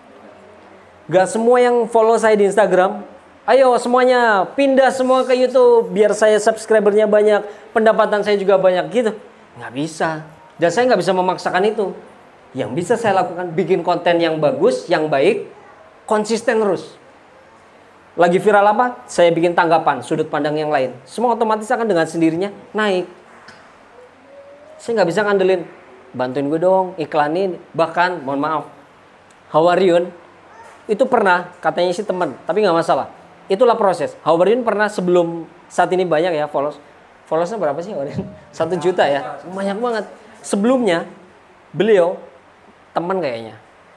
Gak semua yang follow saya di Instagram, ayo semuanya pindah semua ke YouTube biar saya subscribernya banyak, pendapatan saya juga banyak gitu. Nggak bisa. Dan saya nggak bisa memaksakan itu. Yang bisa saya lakukan bikin konten yang bagus, yang baik, konsisten terus. Lagi viral apa? Saya bikin tanggapan, sudut pandang yang lain. Semua otomatis akan dengan sendirinya naik. Saya nggak bisa ngandelin, bantuin gue dong, iklanin. Bahkan, mohon maaf, Hawaryun itu pernah, katanya sih teman, tapi nggak masalah. Itulah proses. Hawaryun pernah sebelum saat ini banyak ya followersnya berapa sih Hawaryun? 1 juta ya, banyak banget. Sebelumnya beliau teman kayaknya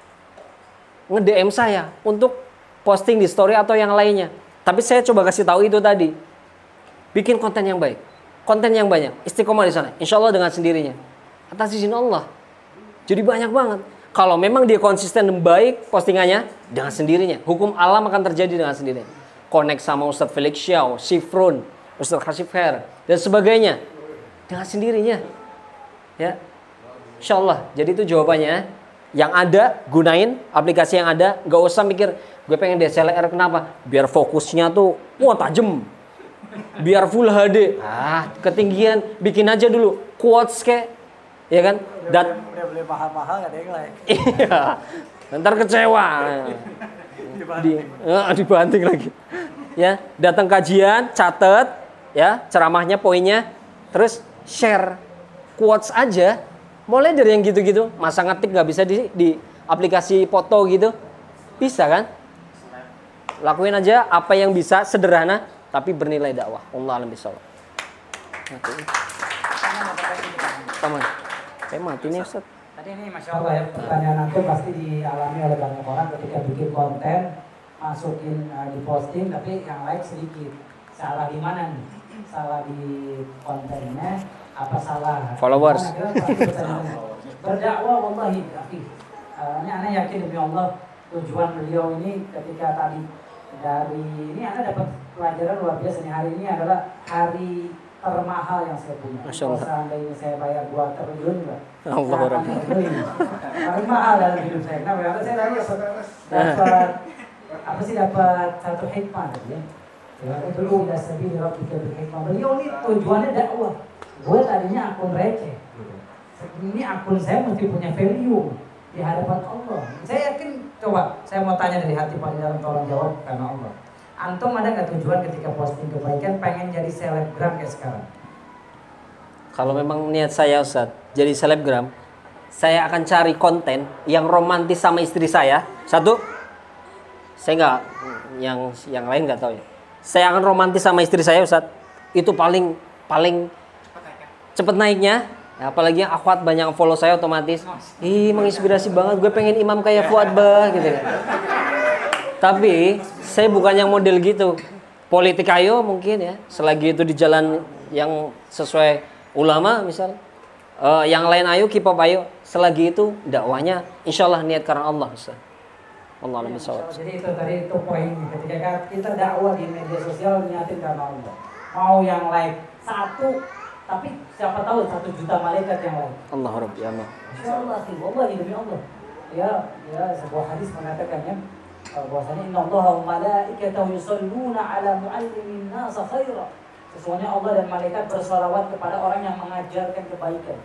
nge-DM saya untuk posting di story atau yang lainnya. Tapi saya coba kasih tahu itu tadi. Bikin konten yang baik, konten yang banyak, istiqomah di sana. Insya Allah dengan sendirinya. Atas izin Allah. Jadi banyak banget. Kalau memang dia konsisten dan baik postingannya, dengan sendirinya. Hukum alam akan terjadi dengan sendirinya. Connect sama Ustadz Felix Xiao, Sifrun, Ustadz Khasif Khair, dan sebagainya. Dengan sendirinya. Ya, Insya Allah. Jadi itu jawabannya. Yang ada, gunain aplikasi yang ada. Gak usah mikir, gue pengen DSLR kenapa? Biar fokusnya tuh, tajem. Biar full HD. Ketinggian. Bikin aja dulu. Quotes kayak. Ya kan? Udah beli mahal-mahal gak ada yang like. Iya. Ntar kecewa. Dibanting lagi. Ya, datang kajian, catet, ya, ceramahnya, poinnya, terus share quotes aja. Mulai dari yang gitu-gitu, masa ngetik nggak bisa di aplikasi foto gitu, bisa kan? Lakuin aja apa yang bisa, sederhana, tapi bernilai dakwah. Allah alam bisawab. Taman. Kayak mati nih Ustaz. Tadi ini Masya Allah ya, pertanyaan itu pasti dialami oleh banyak orang ketika bikin konten, masukin di posting, tapi yang like sedikit. Salah di mana nih? Salah di kontennya, apa salah? Followers. Berdakwah wallahi, ini Anda yakin demi Allah tujuan beliau ini ketika tadi dari ini Anda dapat pelajaran luar biasa nih. Hari ini adalah hari termahal yang saya punya. Kalau seandainya saya bayar 2 triliun enggak? Paling mahal dalam hidup saya. Kenapa? Saya tadi dapat satu hikmah tadi ya. Dulu udah sedih di Rabbika bil hikmah. Beliau ini tujuannya dakwah. Gue tadinya akun receh. Ini akun saya mesti punya value di hadapan Allah. Saya yakin, coba saya mau tanya dari hati Pak di dalam, tolong jawab karena Allah. Antum ada nggak tujuan ketika posting kebaikan pengen jadi selebgram kayak sekarang? Kalau memang niat saya Ustaz jadi selebgram, saya akan cari konten yang romantis sama istri saya. Satu, saya nggak, yang lain nggak tahu ya. Saya akan romantis sama istri saya Ustaz. Itu paling cepet naiknya. Ya, apalagi yang akhwat banyak yang follow saya otomatis. Ih, menginspirasi banget. Gue pengen imam kayak Fuad bah gitu kan. Tapi saya bukan yang model gitu. Politik ayo mungkin ya. Selagi itu di jalan yang sesuai ulama misal. Yang lain ayo, K-pop ayo. Selagi itu dakwahnya insya Allah niat karena Allah Ustaz. Allah alam bisawab. Jadi itu tadi itu poin ketika kita dakwah di media sosial niatin karena Allah. Mau yang like satu, tapi siapa tahu 1 juta malaikat yang like. Allah Rabbi Allah. Insya Allah sih, wallahi demi Allah. Ya sebuah hadis mengatakannya bahwasanya innallaha wa malaikatahu yusholluna ala muallimin nas khaira. Sesungguhnya Allah dan malaikat bersolawat kepada orang yang mengajarkan kebaikan.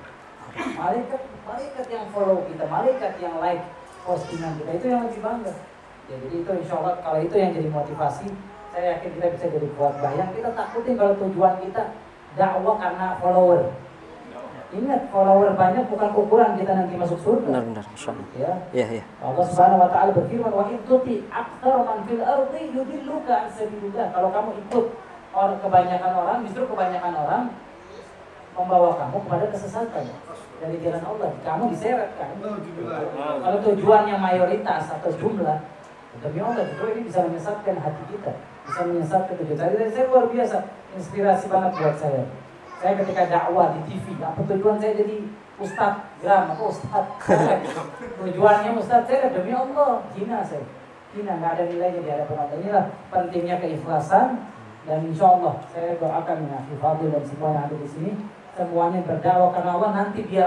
Malaikat yang follow kita, malaikat yang like postingan kita, itu yang lebih bangga. Ya, jadi itu insya Allah kalau itu yang jadi motivasi, saya yakin kita bisa jadi kuat. Bayang kita takutin kalau tujuan kita dakwah karena follower. Ingat, follower banyak bukan ukuran kita nanti masuk surga. Benar, insyaallah. Ya. Allah Subhanahu wa taala berfirman, "Wa in tuti aktsara man fil ardi yudilluka an sabilillah." Kalau kamu ikut kebanyakan orang, justru kebanyakan orang membawa kamu kepada kesesatan dari jalan Allah. Kamu diseret kan. Kalau tujuannya mayoritas atau jumlah, demi Allah justru ini bisa menyesatkan hati kita, bisa menyesatkan tujuan. Jadi saya luar biasa, inspirasi banget buat saya. Saya ketika dakwah di TV, apa tujuan saya jadi ustadz gram atau ustadz? Tujuannya ustadz saya demi Allah, hina saya, hina, nggak ada nilainya di hadapan Allah. Inilah pentingnya keikhlasan, dan insya Allah saya doakan ya Fadil dan semua yang ada di sini, semuanya berdakwah karena Allah, nanti biar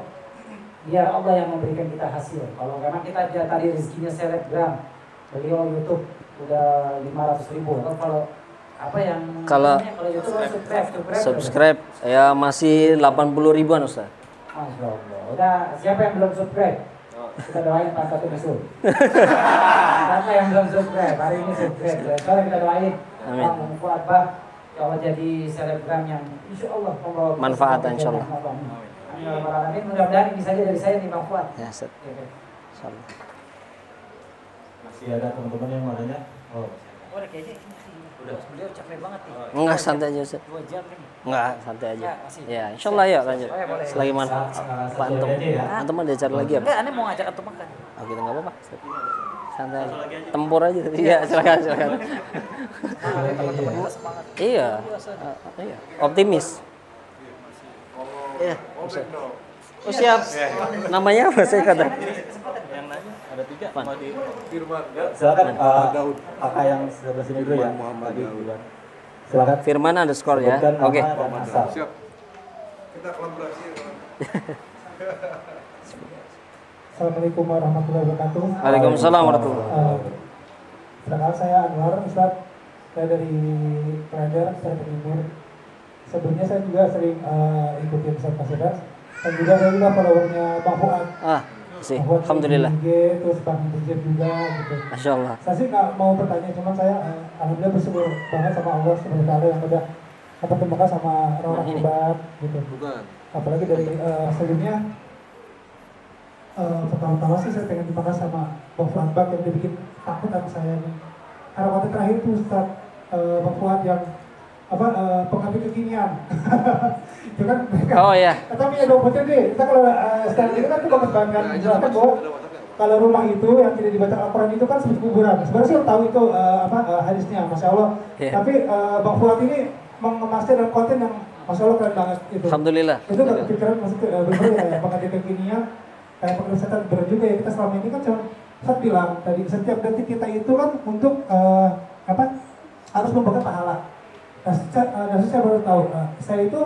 Allah yang memberikan kita hasil. Kalau karena kita aja tadi rezekinya selebgram, beliau YouTube udah 500.000, kalau apa yang kalau YouTube subscribe ya masih 80.000-an Ustaz. Masya Allah. Udah, siapa yang belum subscribe? Kita doain Pak Satu Bisul. Siapa yang belum subscribe? Hari ini subscribe. Sekarang kita doain Bang Fuad Bah, kalau jadi selebgram yang insya Allah membawa manfaat insya Allah. Amin. Mudah-mudahan ini saja dari saya nih Bang Fuad. Ya, Ustaz. Insya Allah. Masih ada teman-teman yang mau nanya? Oh. Udah kayaknya beliau capek banget nih. Enggak, santai aja Ustaz. 2 jam nih. Enggak, santai aja. Masih. Ya, insya Allah ya lanjut. Boleh. Selagi manfaat. Pak Antum. Antum ada cari lagi apa? Enggak, aneh mau ngajak antum makan. Oh gitu, enggak apa-apa. Santai aja. Tempur aja. Iya, silakan. Iya. Iya. Optimis. Iya. Oh siap. Namanya apa saya kata? Yang nanya ada 3 Pan. di Firman. Silakan kakak yang sebelah sini dulu ya. Silakan. Firman underscore ya. Sebutkan nama Oke. dan asal. Siap. Kita kolaborasi. Assalamualaikum warahmatullahi wabarakatuh. Waalaikumsalam warahmatullahi wabarakatuh. Perkenalkan saya Anwar Ustaz. Saya dari Trader, saya penghibur. Sebelumnya saya juga sering ikutin Ustaz Pasidas. Dan juga saya juga followernya Bang Fuad. Sih. Bang Fuad Alhamdulillah. di IG, terus Bang Bujir juga gitu. Masya Allah. Saya sih nggak mau bertanya, cuman saya alhamdulillah bersyukur banget sama Allah SWT yang udah mempertemukan sama orang-orang hebat gitu. Bukan. Apalagi dari sebelumnya pertama-tama sih saya pengen terima kasih sama Bang Fuad Bak yang dibikin takut sama saya nih. Karena waktu terakhir tuh Ustaz Bang Fuad yang pengambil kekinian. Itu kan mereka. Oh iya. Tapi ya dong betul deh. Kita kalau sekarang ini kan bagus banget kan menjelaskan bahwa kalau rumah itu yang tidak dibaca Al-Quran itu kan seperti kuburan. Sebenarnya sih tahu itu hadisnya, Masya Allah. Yeah. Tapi Bang Fuad ini mengemasnya dalam konten yang Masya Allah keren banget itu. Alhamdulillah. Itu gak kepikiran maksudnya bener ya pengambil kekinian. Kayak pengerjaan berat juga ya, kita selama ini kan cuma Ustaz bilang tadi setiap detik kita itu kan untuk harus membuka pahala. Nah, saya baru tahu, saya itu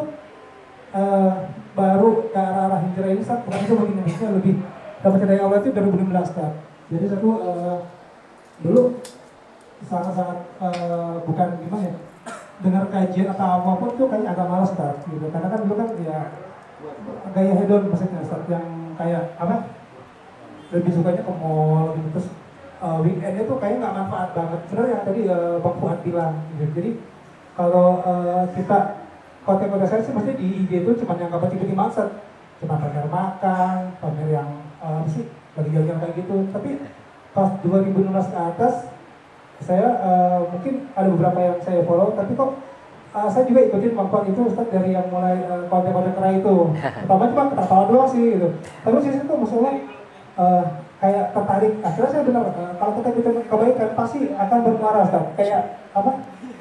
baru ke arah hijrah ini Ustaz, bukan itu begini, maksudnya lebih dapat dari Allah itu 2016 Ustaz. Jadi saya tuh dulu sangat-sangat bukan gimana ya, dengar kajian atau apapun tuh kayak agak malas Ustaz gitu. Karena kan dulu kan ya gaya hedon maksudnya Ustaz, yang kayak apa? Lebih sukanya ke mall gitu, terus weekendnya tuh kayak nggak manfaat banget. Sebenarnya yang tadi Bang Fuad bilang gitu. Jadi kalau kita konten-konten saya sih maksudnya di IG itu cuma yang kapal tiba-tiba maksud, cuma pamer makan, pamer yang apa sih lagi jalan kayak gitu. Tapi pas 2016 ke atas saya mungkin ada beberapa yang saya follow, tapi kok saya juga ikutin Bang itu Ustaz dari yang mulai konten-konten kera itu. Pertama cuma ketawa doang sih gitu. Tapi sisi itu maksudnya kayak tertarik. Akhirnya saya benar kalau kita bikin kebaikan pasti akan bermuara Ustaz. Kayak apa?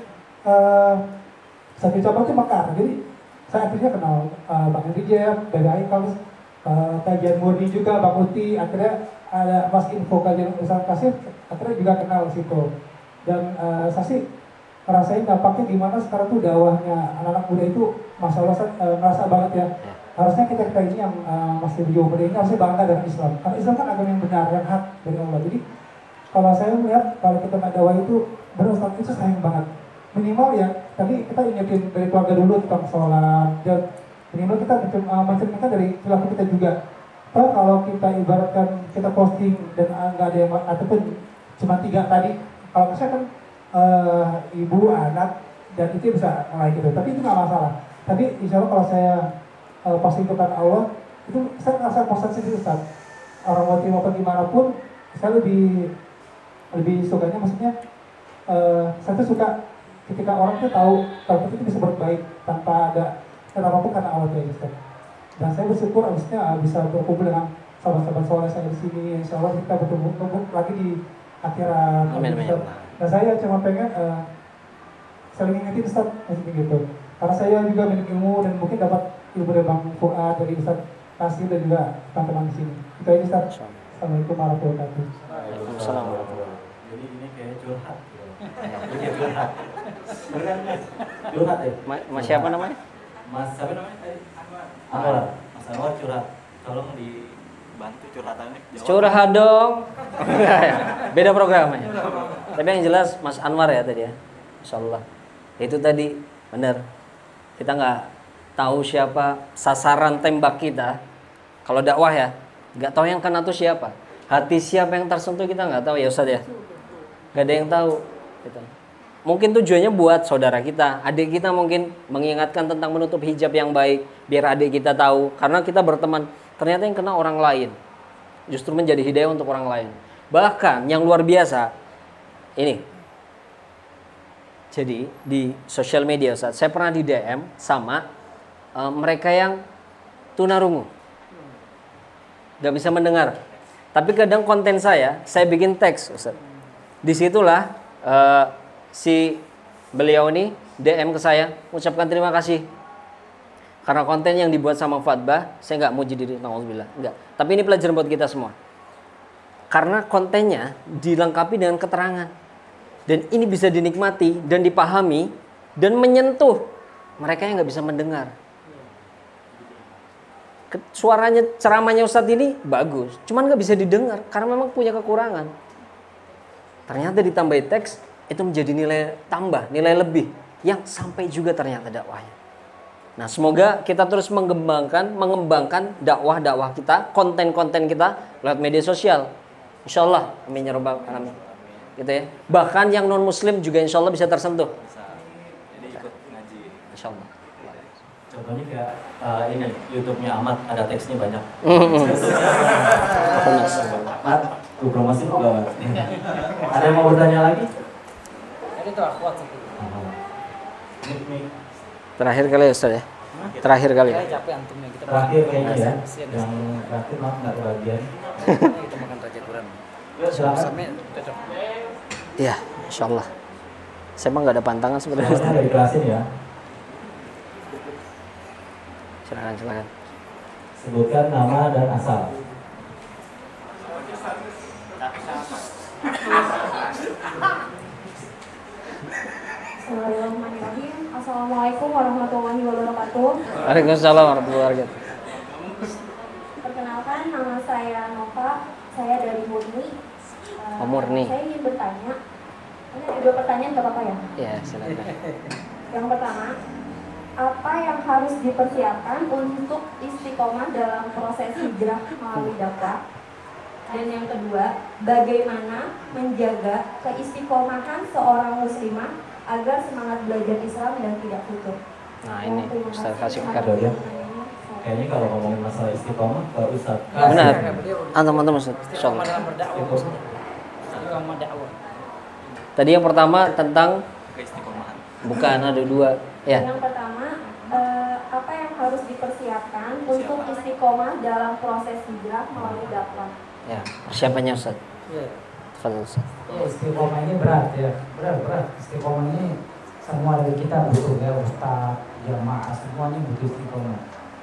Satu cabang itu mekar. Jadi saya akhirnya kenal Bang Henry Jeb, dari Aikal, kajian murni juga, Bang Uti. Akhirnya ada Mas Info kajian usaha kasih. Akhirnya juga kenal situ. Dan saya sih ngerasain dampaknya gimana sekarang tuh dakwahnya anak-anak muda itu, masya Allah ngerasa banget ya. Harusnya kita ini yang masih di Jawa ini harusnya bangga dengan Islam. Karena Islam kan agama yang benar, yang hak dari Allah. Jadi kalau saya melihat kalau kita nggak dakwah itu benar Ustaz, itu sayang banget. Minimal ya, tadi kita ingetin dari keluarga dulu tentang sholat, dan minimal kita mencerminkan dari perilaku kita juga. Kalau kita ibaratkan kita posting dan nggak ada yang ataupun cuma 3 tadi, kalau saya kan ibu, anak, dan itu bisa mulai gitu. Tapi itu nggak masalah. Tapi insya Allah kalau saya posting tentang Allah, itu saya merasa bosan sendiri Ustaz. Orang mau terima apa gimana pun, saya lebih sukanya maksudnya saya tuh suka ketika orang tuh tahu kalau kita bisa berbaik tanpa ada kenapa pun karena Allah tuh Ustaz. Dan saya bersyukur abisnya bisa berkumpul dengan sahabat-sahabat soleh saya di sini. Insya Allah kita bertemu lagi di akhirat. Amin. Dan saya cuma pengen saling ingetin Ustaz gitu. Karena saya juga memiliki ilmu dan mungkin dapat ilmu dari Bang Fuad, dari Ustaz Kasih dan juga teman-teman di sini. Itu aja Ustaz. Assalamualaikum warahmatullahi wabarakatuh. Waalaikumsalam. Jadi ini kayak curhat. Ini curhat. Beneran curhat ya? Mas siapa namanya? Mas siapa namanya? Anwar. Mas Anwar curhat. Tolong Bantu curhatannya. Curhat dong. Beda programnya. Tapi yang jelas Mas Anwar ya tadi ya. Insyaallah. Itu tadi benar. Kita nggak tahu siapa sasaran tembak kita. Kalau dakwah ya, nggak tahu yang kena tuh siapa. Hati siapa yang tersentuh kita nggak tahu ya Ustaz ya. Nggak ada yang tahu. Gitu. Mungkin tujuannya buat saudara kita, adik kita mungkin mengingatkan tentang menutup hijab yang baik, biar adik kita tahu. Karena kita berteman, ternyata yang kena orang lain. Justru menjadi hidayah untuk orang lain. Bahkan yang luar biasa, ini. Jadi di sosial media Ustaz, saya pernah di DM sama mereka yang tunarungu. Gak bisa mendengar. Tapi kadang konten saya bikin teks Ustaz. Disitulah si beliau ini DM ke saya, ucapkan terima kasih. Karena konten yang dibuat sama Fatbah, saya nggak muji diri, na'udzubillah, enggak. Tapi ini pelajaran buat kita semua. Karena kontennya dilengkapi dengan keterangan. Dan ini bisa dinikmati dan dipahami dan menyentuh mereka yang nggak bisa mendengar. Suaranya, ceramahnya Ustadz ini bagus, cuman nggak bisa didengar karena memang punya kekurangan. Ternyata ditambahi teks, itu menjadi nilai tambah, nilai lebih yang sampai juga ternyata dakwahnya. Nah, semoga kita terus mengembangkan dakwah-dakwah kita, konten-konten kita lewat media sosial. Insyaallah, amin ya rabbal alamin. Gitu ya. Bahkan yang non muslim juga insyaallah bisa tersentuh. Jadi ikut ngaji. Insyaallah. Contohnya kayak ini YouTube-nya Ahmad, ada teksnya banyak. Ahmad, lu promosi enggak? Ada yang mau bertanya lagi? Jadi itu akhwat itu. Terakhir kali ya Ustaz ya. Terakhir kali ya. Capek antumnya kita. Terakhir kayaknya ya. Yang terakhir maaf nggak kebagian. Kita makan raja Quran. Silakan. Cocok. Iya, insyaallah. Saya emang nggak ada pantangan sebenarnya. Semuanya ada dijelasin ya. Silakan. Sebutkan nama dan asal. Bismillahirrahmanirrahim. Assalamualaikum warahmatullahi wabarakatuh. Waalaikumsalam warahmatullahi wabarakatuh. Perkenalkan, nama saya Nova. Saya dari Murni. Murni. Saya ingin bertanya. Ini ada 2 pertanyaan, nggak apa-apa ya? Ya, silakan. Yang pertama, apa yang harus dipersiapkan untuk istiqomah dalam proses hijrah melalui dakwah? Dan yang kedua, bagaimana menjaga keistiqomahan seorang muslimah agar semangat belajar Islam dan tidak futur? Nah ini Ustaz kasih Kado kado ya. Kayaknya kalau ngomongin masalah istiqomah ke Ustaz. Benar. Antum Ustaz. Insyaallah. Tadi yang pertama tentang Keistiqomahan. bukan ada dua ya. Yang pertama, apa yang harus dipersiapkan untuk istiqomah dalam proses hijrah melalui dakwah? Ya, persiapannya Ustaz. Ya, Fadhil Ustaz. ya istiqomah ini berat ya, berat. Istiqomah ini semua dari kita butuh ya, ustaz, jamaah semuanya butuh istiqomah.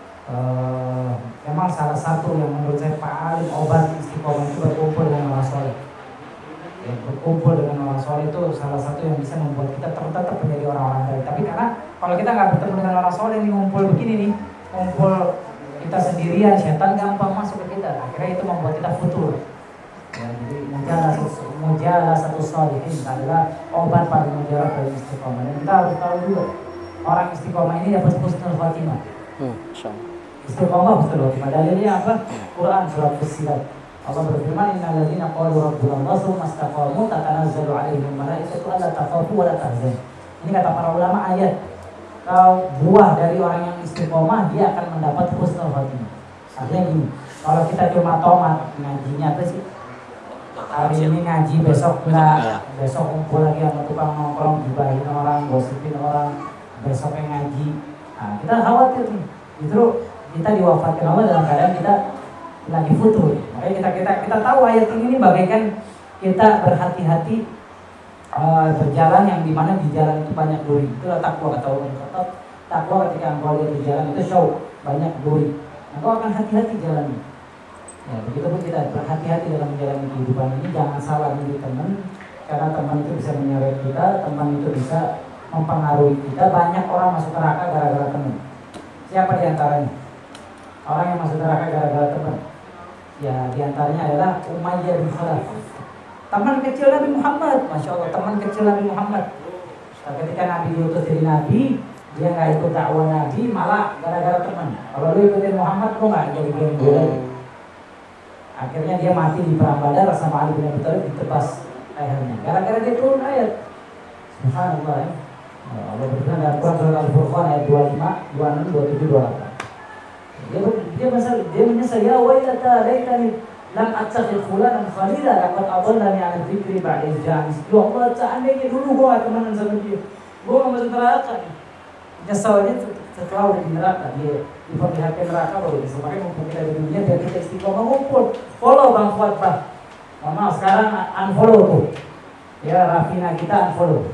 Memang salah satu yang menurut saya paling obat istiqomah itu berkumpul dengan orang soleh. Ya, berkumpul dengan orang soleh itu salah satu yang bisa membuat kita tetap menjadi orang-orang baik. Tapi karena kalau kita nggak bertemu dengan orang soleh nih, ngumpul begini nih, ngumpul kita sendirian, setan gampang masuk ke kita. Akhirnya itu membuat kita futur. Ya, jadi mujalah satu solihin adalah obat paling mujarab dari istiqomah. Dan kita harus tahu juga orang istiqomah ini dapat husnul khatimah. Insyaallah. Istiqomah husnul khatimah. Dalilnya apa? Quran surat Fussilat. Allah berfirman, innal ladzina qalu rabbuna Allah tsumma istaqamu tatanazzalu 'alaihim malaikatu alla takhafu wa la tahzanu. Ini kata para ulama ayat. Kalau buah dari orang yang istiqomah, dia akan mendapat husnul khatimah. Artinya gini, kalau kita cuma tomat ngajinya apa sih? Hari ini ngaji, besok enggak, besok kumpul lagi sama tukang nongkrong, gibahin orang, gosipin orang, besoknya ngaji. Nah, kita khawatir nih, justru kita diwafatkan Allah dalam keadaan kita lagi futur. Makanya kita tahu ayat ini bagaikan kita berhati-hati berjalan yang dimana di jalan itu banyak duri. Itulah takwa kata Allah. Takwa ketika engkau lihat di jalan itu show banyak duri, engkau akan hati-hati jalannya. Ya, begitu pun kita berhati-hati dalam menjalani kehidupan ini. Jangan salah milih teman, karena teman itu bisa menyeret kita, teman itu bisa mempengaruhi kita. Banyak orang masuk neraka gara-gara teman. Siapa diantaranya? Orang yang masuk neraka gara-gara teman. Ya, diantaranya adalah Umayyah bin Khalaf. Teman kecil Nabi Muhammad, Masya Allah, teman kecil Nabi Muhammad. Ketika Nabi diutus jadi Nabi, dia nggak ikut dakwah Nabi, malah gara-gara teman. Kalau lu ikutin Muhammad, lu nggak jadi geng lagi. Akhirnya dia mati di perang Badar sama Ali bin Abi Thalib ditebas lehernya. Gara-gara dia turun ayat. Subhanallah. Ya. Allah berfirman dalam Quran surat Al-Furqan ayat 25, 26, 27, 28. Dia menyesal, ya wailata laitani lam attakhidh fulanan khalila laqad adallani 'an dzikri ba'da idh ja'ani. Ya Allah, seandainya dulu gua gak temenan sama dia, gua gak masuk neraka. Nyesalnya setelah udah di neraka, dia diperlihatkan neraka baru bisa. Makanya mumpung kita di dunia biar kita istiqomah ngumpul. Follow Bang Fuad Pak. Mama sekarang unfollow tuh. Ya Rafina kita unfollow.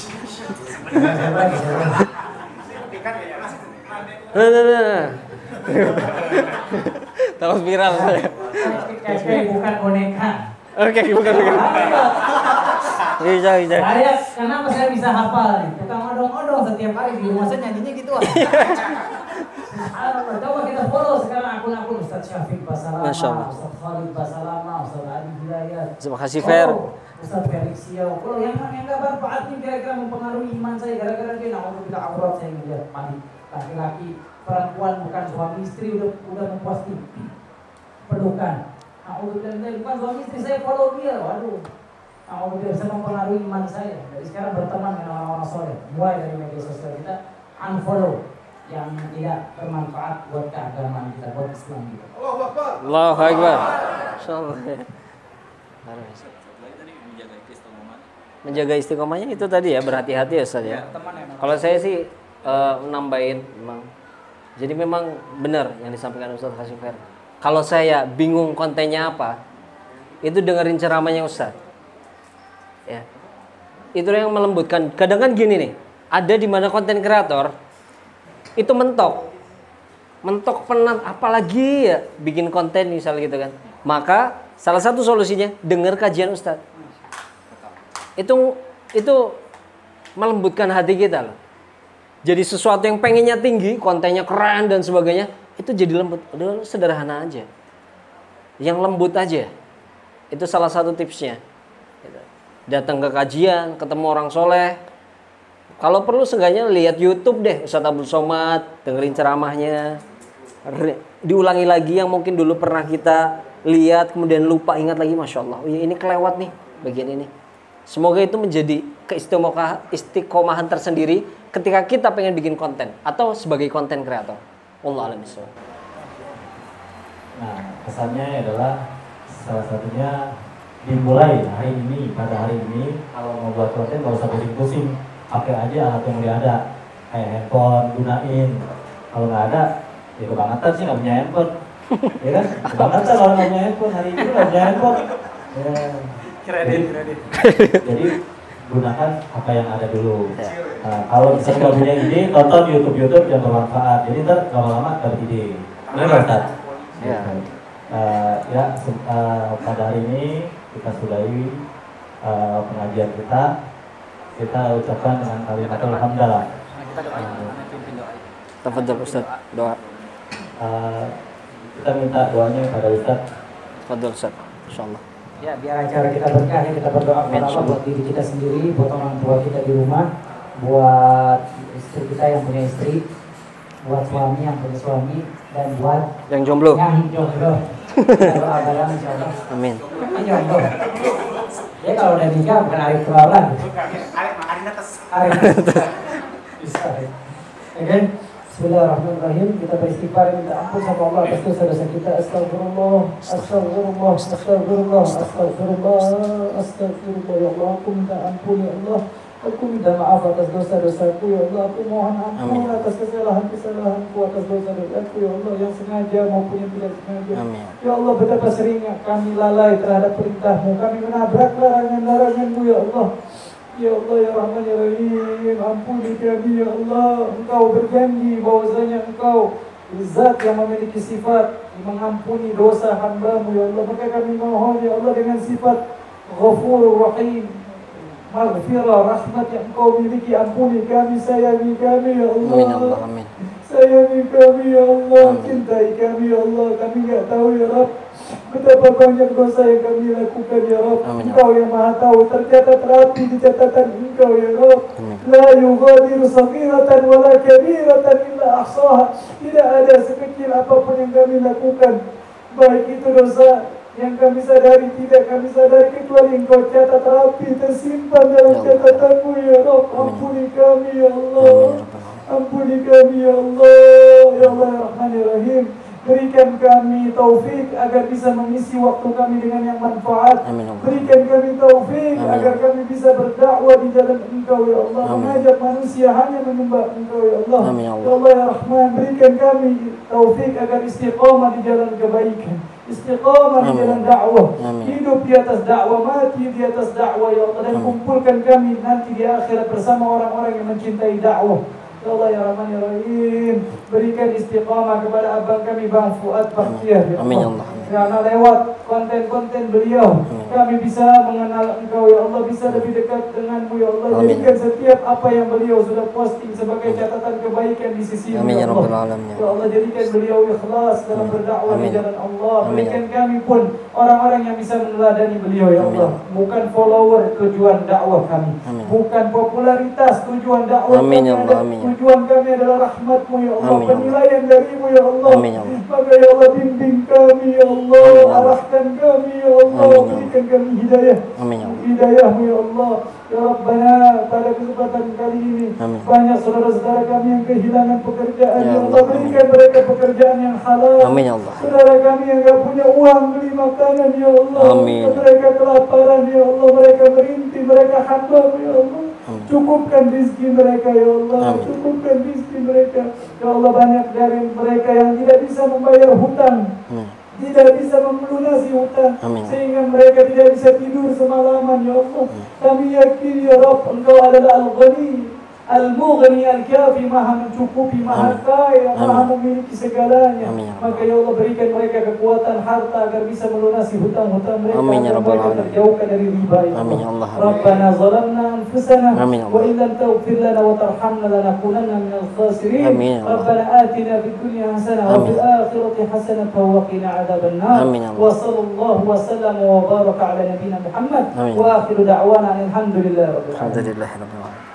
Takut viral saya. Bukan boneka. Oke, bukan. Bisa. Saya kenapa saya bisa hafal nih? Tukang odong-odong setiap hari di rumah saya nyanyinya gitu. Coba kita follow sekarang akun-akun Ustaz Syafiq Basalama, Ustaz Khalid Basalama, Ustaz Adi Hidayat. Terima kasih Fer. Ustaz Felix Siau. Kalau yang mana yang nggak bermanfaat nih kira-kira mempengaruhi iman saya gara-gara dia namun tidak aurat saya ngeliat panik. Laki-laki, perempuan bukan suami istri udah memposting pelukan. Nah, bukan suami istri saya follow dia, waduh. Nah, dia bisa mempengaruhi iman saya. Dari sekarang berteman dengan orang-orang soleh. Mulai dari media sosial kita unfollow yang tidak bermanfaat buat keagamaan kita, buat Islam kita. Allahu Akbar. Insyaallah. Menjaga istiqomahnya itu tadi ya, berhati-hati ya Ustaz ya. Kalau saya sih nambahin memang. Jadi memang benar yang disampaikan Ustaz Hasyim Fer. Kalau saya bingung kontennya apa, itu dengerin ceramahnya Ustaz. Ya. Itu yang melembutkan. Kadang kan gini nih, ada di mana konten kreator itu mentok penat, apalagi ya bikin konten misalnya gitu kan. Maka salah satu solusinya denger kajian Ustaz. Itu melembutkan hati kita loh. Jadi sesuatu yang pengennya tinggi, kontennya keren dan sebagainya, itu jadi lembut. Udah sederhana aja. Yang lembut aja. Itu salah satu tipsnya. Datang ke kajian, ketemu orang soleh, Kalau perlu seenggaknya lihat YouTube deh Ustadz Abdul Somad, dengerin ceramahnya, diulangi lagi yang mungkin dulu pernah kita lihat kemudian lupa, ingat lagi, Masya Allah, oh, ini kelewat nih bagian ini. Semoga itu menjadi keistiqomahan tersendiri ketika kita pengen bikin konten atau sebagai konten kreator. Allah alam bisawab. Nah, pesannya adalah salah satunya dimulai hari ini, pada hari ini kalau mau buat konten nggak usah pusing-pusing, pakai aja alat yang udah ada, kayak handphone, gunain. Kalau nggak ada, ya kebangetan sih nggak punya handphone, ya kan? Kebangetan kalau nggak punya handphone, hari ini nggak punya handphone. Ya. Jadi gunakan apa yang ada dulu. Nah, kalau misalnya nggak punya ide, tonton YouTube yang bermanfaat. Jadi ntar lama-lama dapat ide. Benar Ustaz? Ya. Pada hari ini kita sudahi pengajian kita. Kita ucapkan dengan kalimat alhamdulillah. Tafadhol Ustaz, doa. Kita minta doanya pada Ustaz. Tafadhol Ustaz, insyaallah. Ya, biar acara kita berkah, kita berdoa kepada Allah buat diri kita sendiri, buat orang tua kita di rumah, buat istri kita yang punya istri, buat suami yang punya suami, dan buat yang jomblo. Yang jomblo. Doa barang insyaallah. Amin. Yang jomblo. Ya kalau udah nikah bukan Arif keluaran. Arif. Bisa. Oke. Bismillahirrahmanirrahim. Kita beristighfar minta ampun sama Allah atas dosa-dosa kita. Astagfirullah, astagfirullah, astagfirullah, astagfirullah, astagfirullah. Ya Allah, aku minta ampun ya Allah. Aku minta maaf atas dosa-dosaku ya Allah. Aku mohon ampun atas kesalahan-kesalahanku, atas dosa-dosaku ya Allah, yang sengaja maupun yang tidak sengaja. Amin. Ya Allah, betapa seringnya kami lalai terhadap perintahmu, kami menabrak larangan-laranganmu ya Allah. Ya Allah, ya Rahman, ya Rahim, ampuni kami ya Allah. Engkau berjanji bahwasanya Engkau Zat yang memiliki sifat mengampuni dosa hamba-Mu ya Allah. Maka kami mohon ya Allah dengan sifat Ghafur Rahim, maghfirah, rahmat yang Engkau miliki, ampuni kami, sayangi kami ya Allah. Amin Allah, amin. Sayangi kami ya Allah, cintai kami ya Allah. Kami enggak tahu ya Rabb betapa banyak dosa yang kami lakukan ya Rabb. Engkau yang maha tahu, tercatat rapi di catatan Engkau ya Rabb. La yughadiru saghiratan wala kabiratan illa ahsaha. Tidak ada sekecil apapun yang kami lakukan, baik itu dosa yang kami sadari, tidak kami sadari, kecuali Engkau catat rapi, tersimpan dalam catatanmu ya Rabb. Ampuni kami ya Allah. Ampuni kami ya Allah. Ya Allah ya Rahman ya Rahim, berikan kami taufik agar bisa mengisi waktu kami dengan yang manfaat. Berikan kami taufik agar kami bisa berdakwah di jalan Engkau ya Allah. Mengajak manusia hanya menyembah Engkau ya Allah. Ya Allah ya Rahman, berikan kami taufik agar istiqamah di jalan kebaikan, istiqamah di jalan dakwah, hidup di atas dakwah, mati di atas dakwah ya Allah. Dan kumpulkan kami nanti di akhirat bersama orang-orang yang mencintai dakwah. Ya Allah ya Rahman ya Rahim, berikan istiqamah kepada abang kami Bang Fuad Bakhtiar ya Allah. Karena lewat konten-konten beliau kami bisa mengenal Engkau ya Allah, bisa lebih dekat denganmu ya Allah. Jadikan setiap apa yang beliau sudah posting sebagai catatan kebaikan di sisi-Mu ya Allah. Ya Allah, jadikan beliau ikhlas dalam berdakwah di jalan Allah. Berikan kami pun orang-orang yang bisa meneladani beliau ya Allah. Bukan follower tujuan dakwah kami, bukan popularitas tujuan dakwah kami. Tujuan kami adalah rahmat-Mu ya Allah, penilaian dari-Mu ya Allah. Maka ya Allah, bimbing kami ya Allah, arahkan kami ya Allah, berikan kami hidayah. Hidayah-Mu ya Allah. Ya Rabbana, pada kesempatan kali ini banyak saudara-saudara kami yang kehilangan pekerjaan ya Allah, berikan mereka pekerjaan yang halal. Saudara kami yang gak punya uang beli makanan ya Allah, mereka kelaparan ya Allah, mereka merintih, mereka hamba-Mu ya Allah. Cukupkan rezeki mereka ya Allah, cukupkan rezeki mereka ya Allah. Banyak dari mereka yang tidak bisa membayar hutang, tidak bisa melunasi hutang, sehingga mereka tidak bisa tidur semalaman ya Allah. Kami yakin ya Rabb, Engkau adalah Al-Ghani, Al-Mughni, Al-Kafi, maha mencukupi, maha kaya, maha memiliki segalanya. Maka ya Allah, berikan mereka kekuatan harta agar bisa melunasi hutang-hutang mereka, agar mereka terjauhkan dari riba ya Allah. Rabbana zalamna anfusana wa illam taghfir lana wa tarhamna lanakunanna minal khasirin. Rabbana atina fid dunya hasanah wa fil akhirati hasanah wa qina adzaban nar. Wa sallallahu wa sallama wa baraka ala nabiyyina Muhammad wa akhiru da'wana alhamdulillahi rabbil alamin.